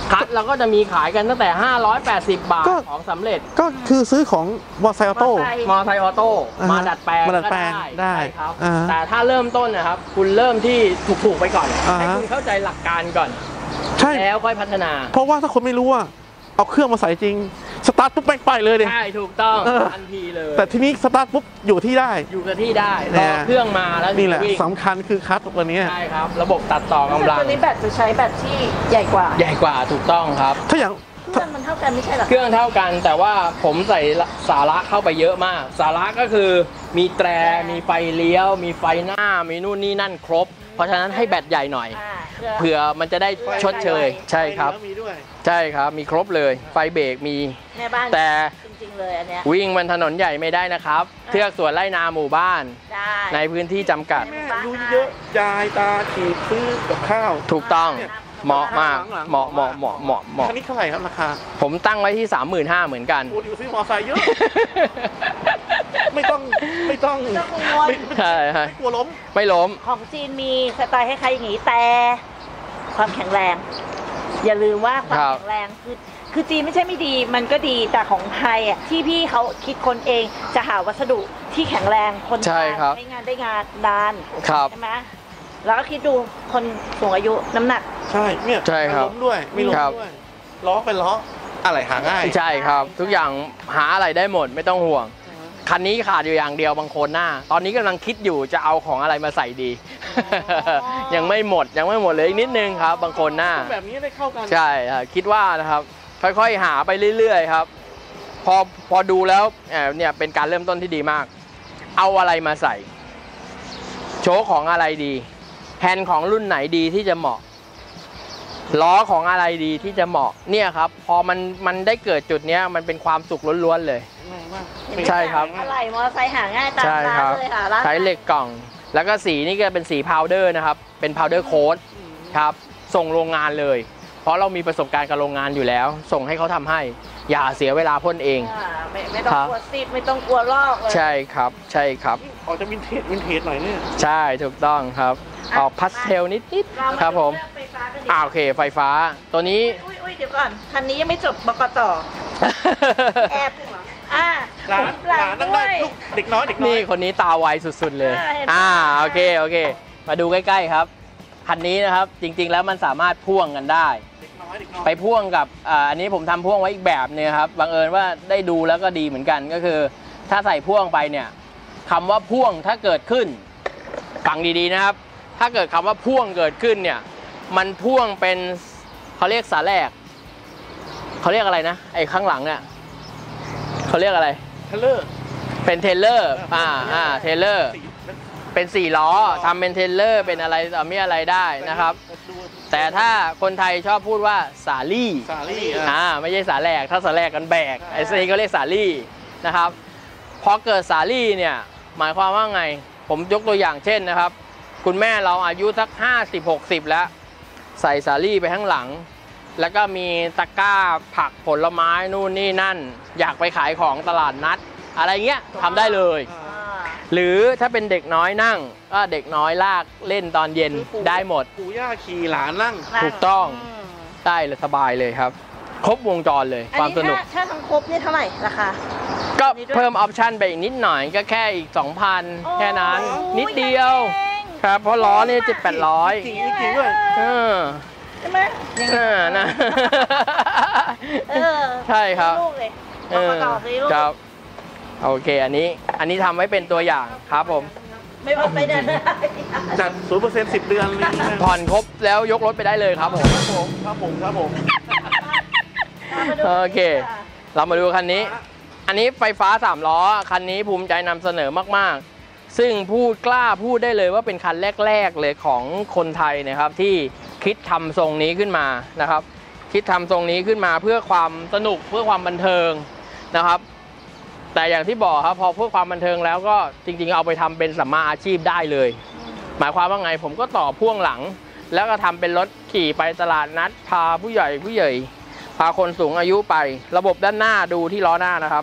คัดเราก็จะมีขายกันตั้งแต่580 บาทก็ของสำเร็จก็คือซื้อของมอไซค์ออโต้มอไซค์ออโต้อ่าฮะมาดัดแปลงมาดัดแปลงก็ได้ใช่ครับอ่าฮะแต่ถ้าเริ่มต้นนะครับคุณเริ่มที่ถูกๆไปก่อนอ่าฮะให้คุณเข้าใจหลักการก่อนใช่แล้วค่อยพัฒนาเพราะว่าถ้าคนไม่รู้ว่าเอาเครื่องมาใส่จริงสตาร์ทปุ๊บแม่งไปเลยดิใช่ถูกต้องเออทันทีเลยแต่ทีนี้สตาร์ทปุ๊บอยู่ที่ได้อยู่กับที่ได้เนี่รอย เครื่องมาแล้วนี่แหละวิ่งสำคัญคือคัสตัวนี้ใช่ครับ ระบบตัดต่อกำลังตัวนี้แบตจะใช้แบตที่ใหญ่กว่าใหญ่กว่าถูกต้องครับถ้าอย่างเครื่องมันเท่ากันไม่ใช่เหรอเครื่องเท่ากันแต่ว่าผมใส่สาระเข้าไปเยอะมาก สาระก็คือมีแตรมีไฟเลี้ยว มีไฟหน้ามีนู่นนี่นั่นครบ เพราะฉะนั้นให้แบตใหญ่หน่อย เผื่อมันจะได้ชดเชยใช่ครับมีด้วยใช่ครับมีครบเลยไฟเบรกมีแม่บ้านแต่จริงๆเลยอันเนี้ยวิ่งบนถนนใหญ่ไม่ได้นะครับ เทือกสวนไร่นาหมู่บ้านได้ในพื้นที่จำกัดแม่ดูเยอะยายตาขีดซื้อกับข้าวถูกต้องเนี่ยเหมาะมากหลังๆเหมาะเหมาะเหมาะเหมาะเหมาะคันนี้เท่าไหร่ครับราคาผมตั้งไว้ที่ 35,000เหมือนกันโอ้ดิวซื้อมอไซค์เยอะ ไม่ต้องไม่ใช่ใช่ไม่กลัวล้มไม่ล้มของจีนมีสไตล์คล้ายๆอย่างนี้แต่ความแข็งแรง อย่าลืมว่าความครับแข็งแรงคือจีนไม่ใช่ไม่ดีมันก็ดีแต่ของไทยอ่ะที่พี่เขาคิดคนเองจะหาวัสดุที่แข็งแรงคนใช่ครับใช้งานได้งานนานครับใช่ไหมแล้วก็คิดดูคนสูงอายุน้ำหนักใช่เนี่ยใช่ครับไม่ล้มด้วยไม่ล้มครับด้วยล้อเป็นล้ออะไรหาง่ายใช่ครับ ทุกอย่างหาอะไรได้หมดไม่ต้องห่วง คันนี้ขาดอยู่อย่างเดียวบางคนหน้า ตอนนี้กำลังคิดอยู่จะเอาของอะไรมาใส่ดี ยังไม่หมดเลยอีกนิดนึงครับ บางคนหน้าแบบนี้ได้เข้ากันใช่ครับคิดว่านะครับ ค่อยๆหาไปเรื่อยๆครับ พอดูแล้วเนี่ยเป็นการเริ่มต้นที่ดีมาก เอาอะไรมาใส่ โชว์ของอะไรดีแฮนด์ของรุ่นไหนดีที่จะเหมาะล้อของอะไรดีที่จะเหมาะเนี่ยครับ พอมันได้เกิดจุดเนี้ยมันเป็นความสุขล้วนๆเลยง่ายมากใช่ครับอะไรมอเตอร์ไซค์หาง่ายตามใช่ร้าคน รับเลยค่ะร้านใช้เหล็กกล่อง แล้วก็สีนี่ก็เป็นสีพาวเดอร์นะครับ เป็นพาวเดอร์โค้ดครับ ส่งโรงงานเลย เพราะเรามีประสบการณ์กับโรงงานอยู่แล้ว ส่งให้เขาทำให้ อย่าเสียเวลาพ่นเองไม่ต้องกลัวซีดไม่ต้องกลัวลอกเลยใช่ครับ ใช่ครับออกจะวินเทจหน่อยเนี่ยใช่ถูกต้องครับ ออกพาสเทลนิดเราๆครับผมเรื่องไฟฟ้ากันดีโอเคไฟฟ้า ตัวนี้อุ้ยเดี๋ยวก่อนคันนี้ยังไม่จบบกตแอบอ่าหลานหลานนั่งด้ได้วยลูกเด็กน้อยเด็กน้อนี่ยคนนี้ตาไวสุดๆเลยเห็นไหมโอเค มาดูใกล้ๆครับ คันนี้นะครับ จริงๆแล้วมันสามารถพ่วงกันได้เด็กน้อยเด็กน้อยไปพ่วงกับอันนี้ผมทำพ่วงไว้อีกแบบนึงครับบังเอิญว่าได้ดูแล้วก็ดีเหมือนกันก็คือ ถ้าใส่พ่วงไปเนี่ยคำว่าพ่วงถ้าเกิดขึ้นฟังดีๆนะครับ ถ้าเกิดคำว่าพ่วงเกิดขึ้นเนี่ยมันพ่วงเป็นเขาเรียกสาแหลกเขาเรียกอะไรนะไอ้ข้างหลังเนี่ยเขาเรียกอะไรเทเลอร์เป็นเทรลเลอร์เทรลเลอร์เป็น4ล้อทำเป็นเทรลเลอร์เป็นอะไรต่อมีอะไรได้นะครับ แต่ถ้าคนไทยชอบพูดว่าสาลี่สาลี่ไม่ใช่สาแหลกถ้าสาแหลกกันแบกไอ้นี่ก็เรียกสาลี่นะครับพอเกิดสาลี่เนี่ยหมายความว่าไงผมยกตัวอย่างเช่นนะครับคุณแม่เราอายุสัก50-60แล้วใส่สาลี่ไปข้างหลัง แล้วก็มีตะกร้าผักผลไม้นู่นนี่นั่น อยากไปขายของตลาดนัด อะไรเงี้ยทำได้เลย หรือถ้าเป็นเด็กน้อยนั่งก็เด็กน้อยลากเล่นตอนเย็นได้หมดปู่ย่าขี่หลานนั่งถูกต้อง ได้เลยสบายเลยครับ ครบวงจรเลยความสนุกถ้าทั้งครบนี่เท่าไหร่ราคาก็เพิ่มออปชันไปอีกนิดหน่อยก็แค่อีก 2,000 แค่นั้น นิดเดียวครับเพราะล้อนี่7-800 จริงจริงด้วยใช่ไหมนะเออใช่ครับลูกเลยบอกต่อสิลูกครับโอเคอันนี้ทำไว้เป็นตัวอย่างครับผมไม่ว่าไปเดินได้จัด 0% 10 เดือนเลยนะผ่อนครบแล้วยกรถไปได้เลยครับผมครับผมโอเค เรามาดูคันนี้ อันนี้ไฟฟ้า3ล้อคันนี้ภูมิใจนำเสนอมากๆ ซึ่งกล้าพูดได้เลยว่าเป็นคันแรกๆเลยของคนไทยนะครับที่คิดทำทรงนี้ขึ้นมานะครับ คิดทำทรงนี้ขึ้นมาเพื่อความสนุกเพื่อความบันเทิงนะครับ แต่อย่างที่บอกครับพอเพื่อความบันเทิงแล้วก็จริงๆเอาไปทำเป็นสัมมาอาชีพได้เลย หมายความว่าไงผมก็ต่อพ่วงหลัง แล้วก็ทำเป็นรถขี่ไปตลาดนัดพาผู้ใหญ่พาคนสูงอายุไประบบด้านหน้าดูที่ล้อหน้านะครับ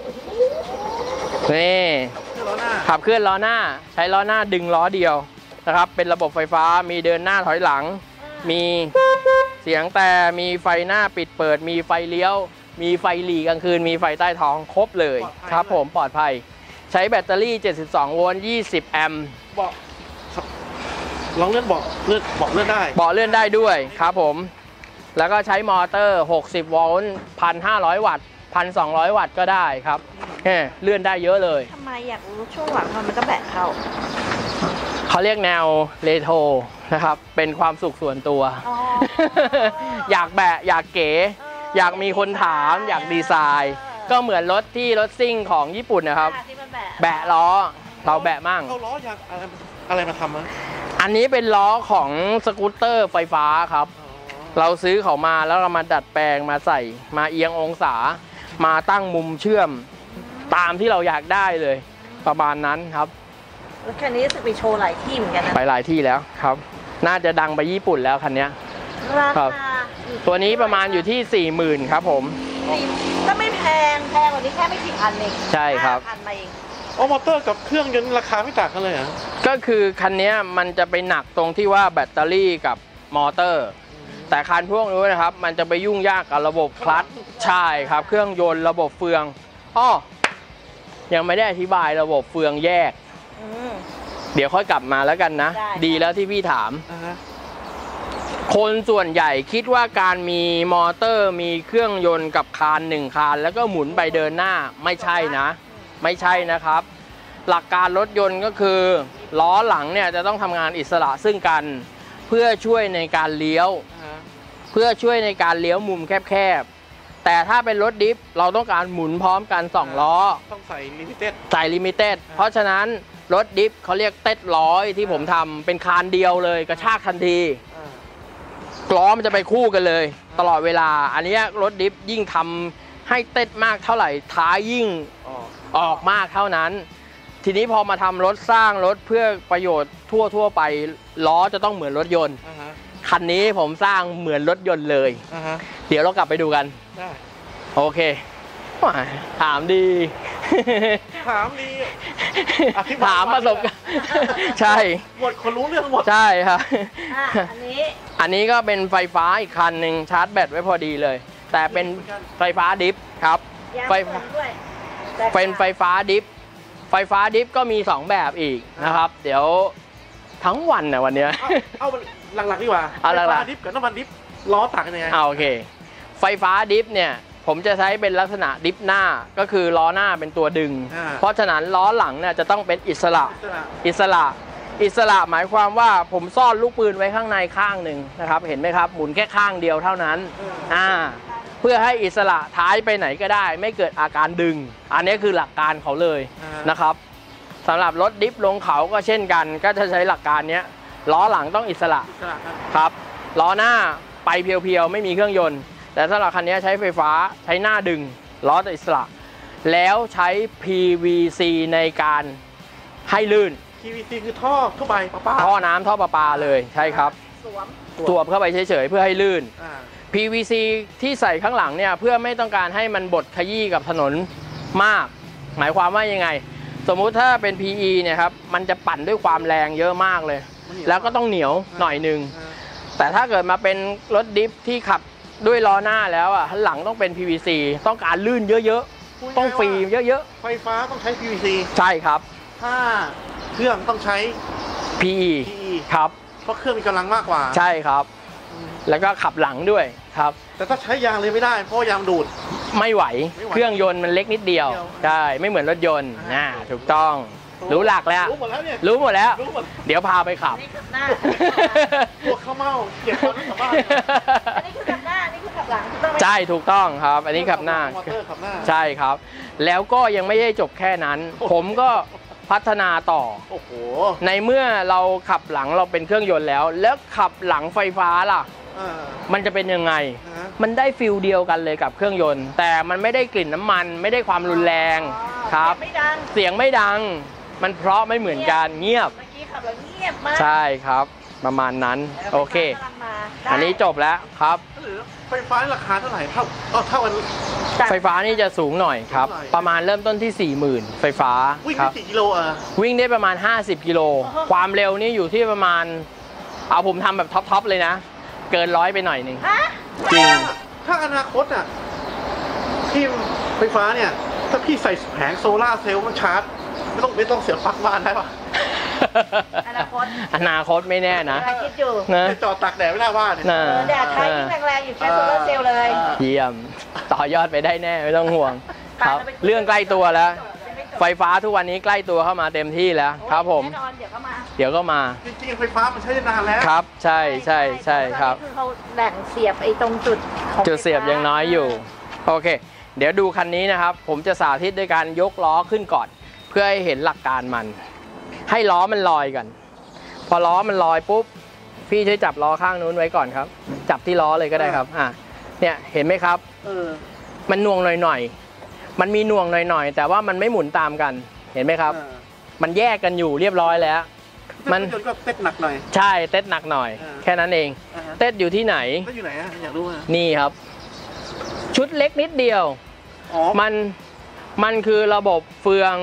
นี่ขับเคลื่อนล้อหน้าใช้ล้อหน้าดึงล้อเดียวนะครับเป็นระบบไฟฟ้ามีเดินหน้าถอยหลังมีสียงแต่มีไฟหน้าปิดเปิดมีไฟเลี้ยวมีไฟหลีกลางคืนมีไฟใต้ท้องครบเลยครับผมปลอดภัยใช้แบตเตอรี่72โวลต์20แอมป์เบาะลองเลื่อนเบาะเลื่อนได้เบาะเลื่อนได้ด้วยครับผมแล้วก็ใช้มอเตอร์60โวลต์ 1,500 วัตต์ 1,200 วัตต์ก็ได้ครับเลื่อนได้เยอะเลยทำไมอยากรู้ช่วงหลังมันก็แบะเข้าเขาเรียกแนวเรโทรนะครับเป็นความสุขส่วนตัวอยากแบะอยากเก๋อยากมีคนถามอยากดีไซน์ก็เหมือนรถซิ่งของญี่ปุ่นนะครับแบะล้อเราแบะมั่งเอาล้ออยากอะไรมาทำมั้ยอันนี้เป็นล้อของสกูตเตอร์ไฟฟ้าครับเราซื้อเขามาแล้วเรามาดัดแปลงมาใส่มาเอียงองศามาตั้งมุมเชื่อมตามที่เราอยากได้เลยประมาณนั้นครับรถคันนี้จะไปโชว์หลายที่เหมือนกันนะไปหลายที่แล้วครับน่าจะดังไปญี่ปุ่นแล้วคันนี้ราคาตัวนี้ประมาณอยู่ที่ 40,000 ครับผมก็ไม่แพงกว่านี้แค่ไม่กี่พันเองใช่ครับพันมาเองมอเตอร์กับเครื่องยนต์ราคาไม่ต่างกันเลยอ่ะก็คือคันนี้มันจะไปหนักตรงที่ว่าแบตเตอรี่กับมอเตอร์แต่คันพวกนี้นะครับมันจะไปยุ่งยากกับระบบคลัตช์ใช่ครับเครื่องยนต์ระบบเฟืองยังไม่ได้อธิบายระบบเฟืองแยกเดี๋ยวค่อยกลับมาแล้วกันนะดีแล้วที่พี่ถามคนส่วนใหญ่คิดว่าการมีมอเตอร์มีเครื่องยนต์กับคาน1คานแล้วก็หมุนไปเดินหน้าไม่ใช่นะไม่ใช่นะครับหลักการรถยนต์ก็คือล้อหลังเนี่ยจะต้องทำงานอิสระซึ่งกันเพื่อช่วยในการเลี้ยวมุมแคบๆแต่ถ้าเป็นรถดิฟเราต้องการหมุนพร้อมกัน2ล้อต้องใส่ลิมิเต็ดเพราะฉะนั้นรถดิฟเขาเรียกเต็ดร้อยที่ผมทำเป็นคานเดียวเลยกระชากทันทีล้อมันจะไปคู่กันเลยตลอดเวลาอันนี้รถดิฟยิ่งทำให้เต็ดมากเท่าไหร่ท้ายยิ่งออกมากเท่านั้นทีนี้พอมาทำรถสร้างรถเพื่อประโยชน์ทั่วไปล้อจะต้องเหมือนรถยนต์คันนี้ผมสร้างเหมือนรถยนต์เลยเดี๋ยวเรากลับไปดูกันโอเคถามดีถามประสบการณ์ใช่หมดคนรู้เรื่องหมดใช่ครับอันนี้ก็เป็นไฟฟ้าอีกคันหนึ่งชาร์จแบตไว้พอดีเลยแต่เป็นไฟฟ้าดิฟครับเป็นไฟฟ้าดิฟก็มี2แบบอีกนะครับเดี๋ยวทั้งวันนะวันนี้เอาหลักๆดีกว่าไฟฟ้าดิฟกับน้ำมันดิฟล้อต่างกันยังไงโอเคไฟฟ้าดิฟเนี่ยผมจะใช้เป็นลักษณะดิฟหน้าก็คือล้อหน้าเป็นตัวดึงเพราะฉะนั้นล้อหลังเนี่ยจะต้องเป็นอิสระหมายความว่าผมซ่อนลูกปืนไว้ข้างในข้างหนึ่งนะครับเห็นไหมครับหมุนแค่ข้างเดียวเท่านั้นเพื่อให้อิสระท้ายไปไหนก็ได้ไม่เกิดอาการดึงอันนี้คือหลักการเขาเลยนะครับสำหรับรถดิฟลงเขาก็เช่นกันก็จะใช้หลักการนี้ล้อหลังต้องอิสระครับล้อหน้าไปเพียวๆไม่มีเครื่องยนต์แต่สำหรับคันนี้ใช้ไฟฟ้าใช้หน้าดึงล้อจะอิสระแล้วใช้ PVC ในการให้ลื่น PVC คือท่อทั่วไปท่อน้ำท่อประปาเลยใช่ครับสวมเข้าไปเฉยๆเพื่อให้ลื่นPVC ที่ใส่ข้างหลังเนี่ยเพื่อไม่ต้องการให้มันบดขยี้กับถนนมากหมายความว่ายังไงสมมุติถ้าเป็น PE เนี่ยครับมันจะปั่นด้วยความแรงเยอะมากเลยแล้วก็ต้องเหนียวหน่อยนึงแต่ถ้าเกิดมาเป็นรถดิฟที่ขับด้วยล้อหน้าแล้วข้างหลังต้องเป็น PVC ต้องการลื่นเยอะๆต้องฟิล์มเยอะๆไฟฟ้าต้องใช้ PVC ใช่ครับถ้าเครื่องต้องใช้ PE ครับเพราะเครื่องมีกำลังมากกว่าใช่ครับแล้วก็ขับหลังด้วยครับแต่ถ้าใช้ยางเลยไม่ได้เพราะยางดูดไม่ไหวเครื่องยนต์มันเล็กนิดเดียวใช่ไม่เหมือนรถยนต์ถูกต้องรู้หลักแล้วรู้หมดแล้วเดี๋ยวพาไปขับพวกข้าวเม่าเก็บความรู้สึกบ้านอันนี้คือขับหน้าอันนี้คือขับหลังใช่ถูกต้องครับอันนี้ขับหน้าใช่ครับแล้วก็ยังไม่ได้จบแค่นั้นผมก็พัฒนาต่อในเมื่อเราขับหลังเราเป็นเครื่องยนต์แล้วขับหลังไฟฟ้าล่ะมันจะเป็นยังไงมันได้ฟิลเดียวกันเลยกับเครื่องยนต์แต่มันไม่ได้กลิ่นน้ำมันไม่ได้ความรุนแรงครับเสียงไม่ดังมันเพราะไม่เหมือนกันเงียบเมื่อกี้ขับแล้วเงียบมากใช่ครับประมาณนั้นโอเคอันนี้จบแล้วครับไฟฟ้าราคาเท่าไหร่เท่ากันไฟฟ้านี่จะสูงหน่อยครับประมาณเริ่มต้นที่ 40,000 ไฟฟ้าวิ่งได้กี่กิโลวิ่งได้ประมาณ50 กิโลความเร็วนี่อยู่ที่ประมาณเอาผมทำแบบท็อปเลยนะเกิน100ไปหน่อยหนึ่งฮะจริงถ้าอนาคตอ่ะที่ไฟฟ้าเนี่ยถ้าพี่ใส่แผงโซล่าร์เซลล์มันชาร์จไม่ต้องเสียบปลั๊กบ้านได้ปะอนาคตอนาคตไม่แน่นะใครคิดอยู่นะไปจอดตากแดดไม่ได้บ้านเนี่ยนะแดดไทยที่แรงๆอยู่แค่โซลาร์เซลล์เลยเยี่ยมต่อยอดไปได้แน่ไม่ต้องห่วงครับไปเรื่องใกล้ตัวแล้ว ไฟฟ้าทุกวันนี้ใกล้ตัวเข้ามาเต็มที่แล้วครับผมแน่นอนเดี๋ยวก็มาเดี๋ยวก็มาจริงๆไฟฟ้ามันใช้ได้นานแล้วครับใช่ใช่ใช่ครับคือเขาแบ่งเสียบไอ้ตรงจุดของจุดเสียบยังน้อยอยู่โอเค เดี๋ยวดูคันนี้นะครับ ผมจะสาธิตด้วยการยกล้อขึ้นก่อน เพื่อให้เห็นหลักการมัน ให้ล้อมันลอยกันพอล้อมันลอยปุ๊บพี่ช่วยจับล้อข้างนู้นไว้ก่อนครับ จับที่ล้อเลยก็ได้ครับเนี่ยเห็นไหมครับ มันหน่วงหน่อยๆมันมีหน่วงหน่อยๆแต่ว่ามันไม่หมุนตามกันเห็นไหมครับ มันแยกกันอยู่เรียบร้อยแล้วมันก็เต้นหนักหน่อยใช่เต้นหนักหน่อย แค่นั้นเองเต้นอยู่ที่ไหนเต้นอยู่ไหนอะอยากรู้อะนี่ครับ ชุดเล็กนิดเดียวมันคือระบบเฟือง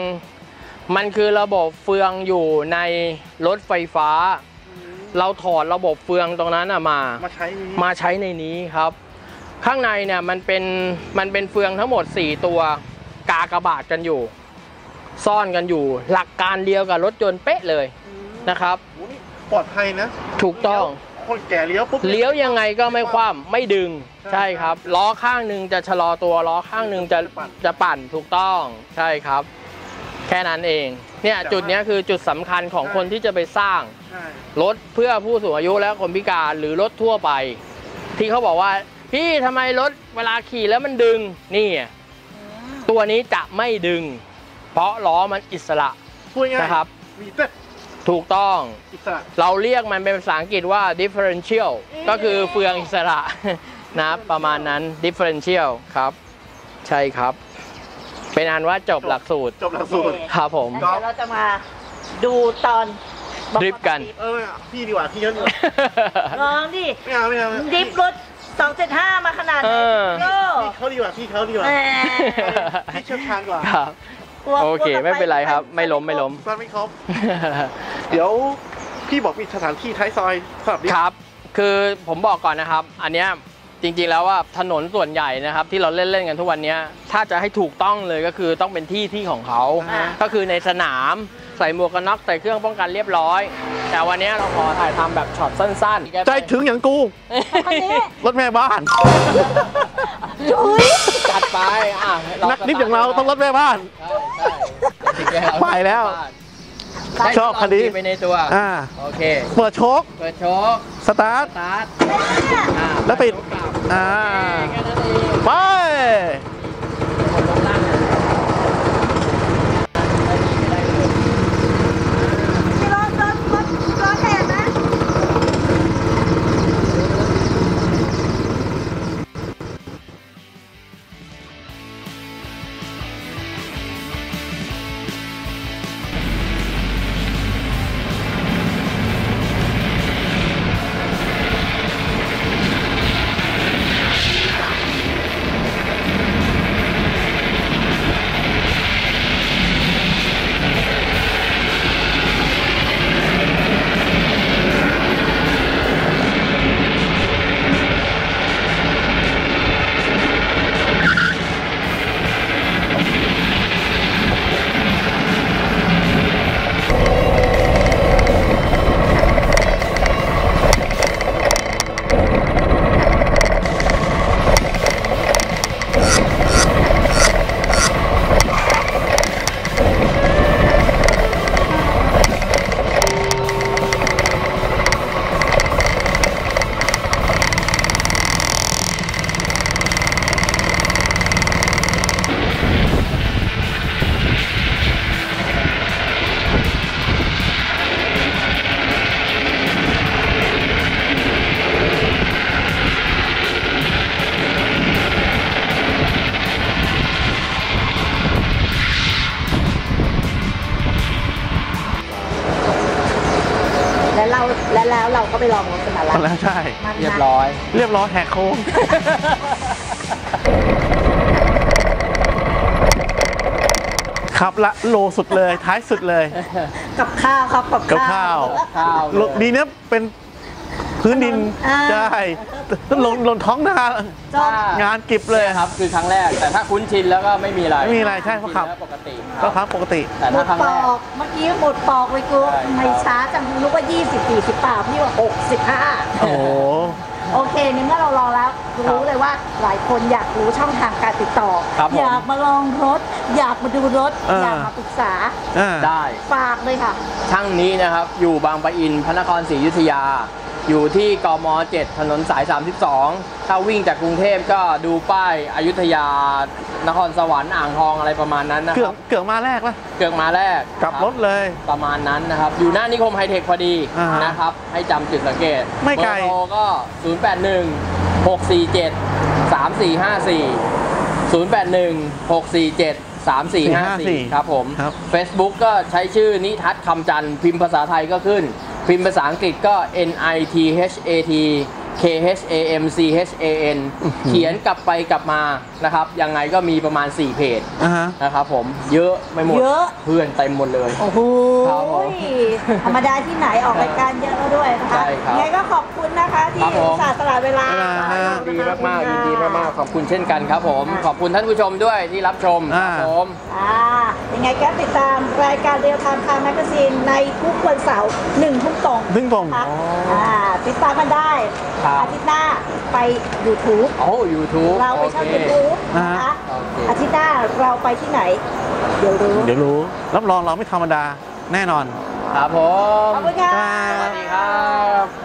อยู่ในรถไฟฟ้า เราถอดระบบเฟืองตรงนั้นมาใช้ในนี้ครับ ข้างในเนี่ยมันเป็นเฟืองทั้งหมด4ตัวกากบาทกันอยู่ ซ่อนกันอยู่ หลักการเดียวกับรถยนต์เป๊ะเลยนะครับปลอดภัยนะถูกต้องคนแก่เลี้ยวปุ๊บเลี้ยวยังไงก็ไม่คว่ำไม่ดึงใช่ครับล้อข้างหนึ่งจะชะลอตัวล้อข้างหนึ่งจะปั่นถูกต้องใช่ครับแค่นั้นเองเนี่ยจุดนี้คือจุดสำคัญของคนที่จะไปสร้างรถเพื่อผู้สูงอายุและคนพิการหรือรถทั่วไปที่เขาบอกว่าพี่ทำไมรถเวลาขี่แล้วมันดึงนี่ตัวนี้จะไม่ดึงเพราะล้อมันอิสระนะครับถูกต้องเราเรียกมันเป็นภาษาอังกฤษว่า differential ก็คือเฟืองอิสระนะประมาณนั้น differential ครับใช่ครับเป็นอันว่าจบหลักสูตรครับผมเดี๋ยวเราจะมาดูตอนดริฟกันพี่ดีกว่าพี่เยอะเลยลองดิไม่เอาดริฟรถ275มาขนาดนี้พี่เขาดีกว่าพี่เชี่ยวชาญกว่าโอเคไม่เป็นไรครับไม่ล้มไม่ครบเดี๋ยวพี่บอกมีสถานที่ท้ายซอยครับคือผมบอกก่อนนะครับอันเนี้ยจริงๆแล้วว่าถนนส่วนใหญ่นะครับที่เราเล่นกันทุกวันนี้ถ้าจะให้ถูกต้องเลยก็คือต้องเป็นที่ของเขาก็คือในสนามใส่หมวกกันน็อกใส่เครื่องป้องกันเรียบร้อยแต่วันนี้เราขอถ่ายทำแบบช็อตสั้นๆใจถึงอย่างกูรถแม่บ้านจัดไปนักนิดอย่างเราต้องรถแม่บ้านไปแล้วชอบคันนี้ไปในตัวโอเคเปิดโชคสตาร์ทแล้วปิดไปแล้วเราก็ไปลองรถกันมาแล้วใช่เรียบร้อยแหกโค้งขับละโลสุดเลยท้ายสุดเลยกับข้าวครับกับข้าวดีนะเป็นพื้นดินอ่าใช่ลงท้องนาจบงานกิบเลยครับคือครั้งแรกแต่ถ้าคุ้นชินแล้วก็ไม่มีอะไรไม่มีอะไรใช่เพราะขับชินแล้วปกติก็ครับปกติแต่หมถ้าดครั้งปแรอก กเมื่อกี้หมดปอกเลยกูใช่ครับไม่ช้าจังรู้ว่า 20-40ป่าพี่ว่า 65 โอ้โหโอเคในเมื่อเรารอแล้วรู้เลยว่าหลายคนอยากรู้ช่องทางการติดต่อครับผมอยากมาลองรถ อยากมาดูรถอ่าอยากมาปรึกษาได้ฝากเลยค่ะช่างนี้นะครับอยู่บางปะอินพระนครศรีอยุธยา อยู่ที่กม 7 ถนนสาย 32 ถ้าวิ่งจากกรุงเทพก็ดูป้ายอยุธยานครสวรรค์อ่างทองอะไรประมาณนั้นนะคเกือรับบ เกือบมาแรกละเกือกมาแรกกลับรถเลยประมาณนั้นนะครับ อยู่หน้านิคมไฮเทคพอดีอ่าฮะนะครับ ให้จำจุดสังเกตไม่ไกลเบอร์โทรก็ 081 647 3454 081 647 3454 ครับผมครับ Facebook ก็ใช้ชื่อนิทัศน์คำจันทร์พิมพ์ภาษาไทยก็ขึ้น พิมพ์ภาษาอังกฤษก็ NITHAT KHAMCHAN เขียนกลับไปกลับมานะครับ ยังไงก็มีประมาณ 4 เพจอ่าฮะนะครับผมเยอะไม่หมดเยอะเพื่อนเต็มหมดเลยโอ้โหครับผมธรรมดาที่ไหนออกรายการเยอะแล้วด้วยนะคะใช่ครับยังไงก็ขอบคุณนะคะที่ครับผมอุตส่าห์สละเวลายินดีมากๆยินดีมากๆขอบคุณเช่นกันครับผม ขอบคุณท่านผู้ชมด้วยที่รับชมครับผมยังไงก็ติดตามรายการเรียลไทม์ทางแมกกาซีนในทุกวันเสาร์1 ทุ่มตรงนึ่งตรงนะคะติดตามกันได้ครับอาทิตย์หน้าไป YouTube โอ้ YouTube เราไปช่อง YouTube นะคะโอเคอาทิตย์หน้าเราไปที่ไหน เดี๋ยวรู้เดี๋ยวรู้ รับรองเราไม่ธรรมดาแน่นอนครับผมขอบคุณค่ะสวัสดีครับ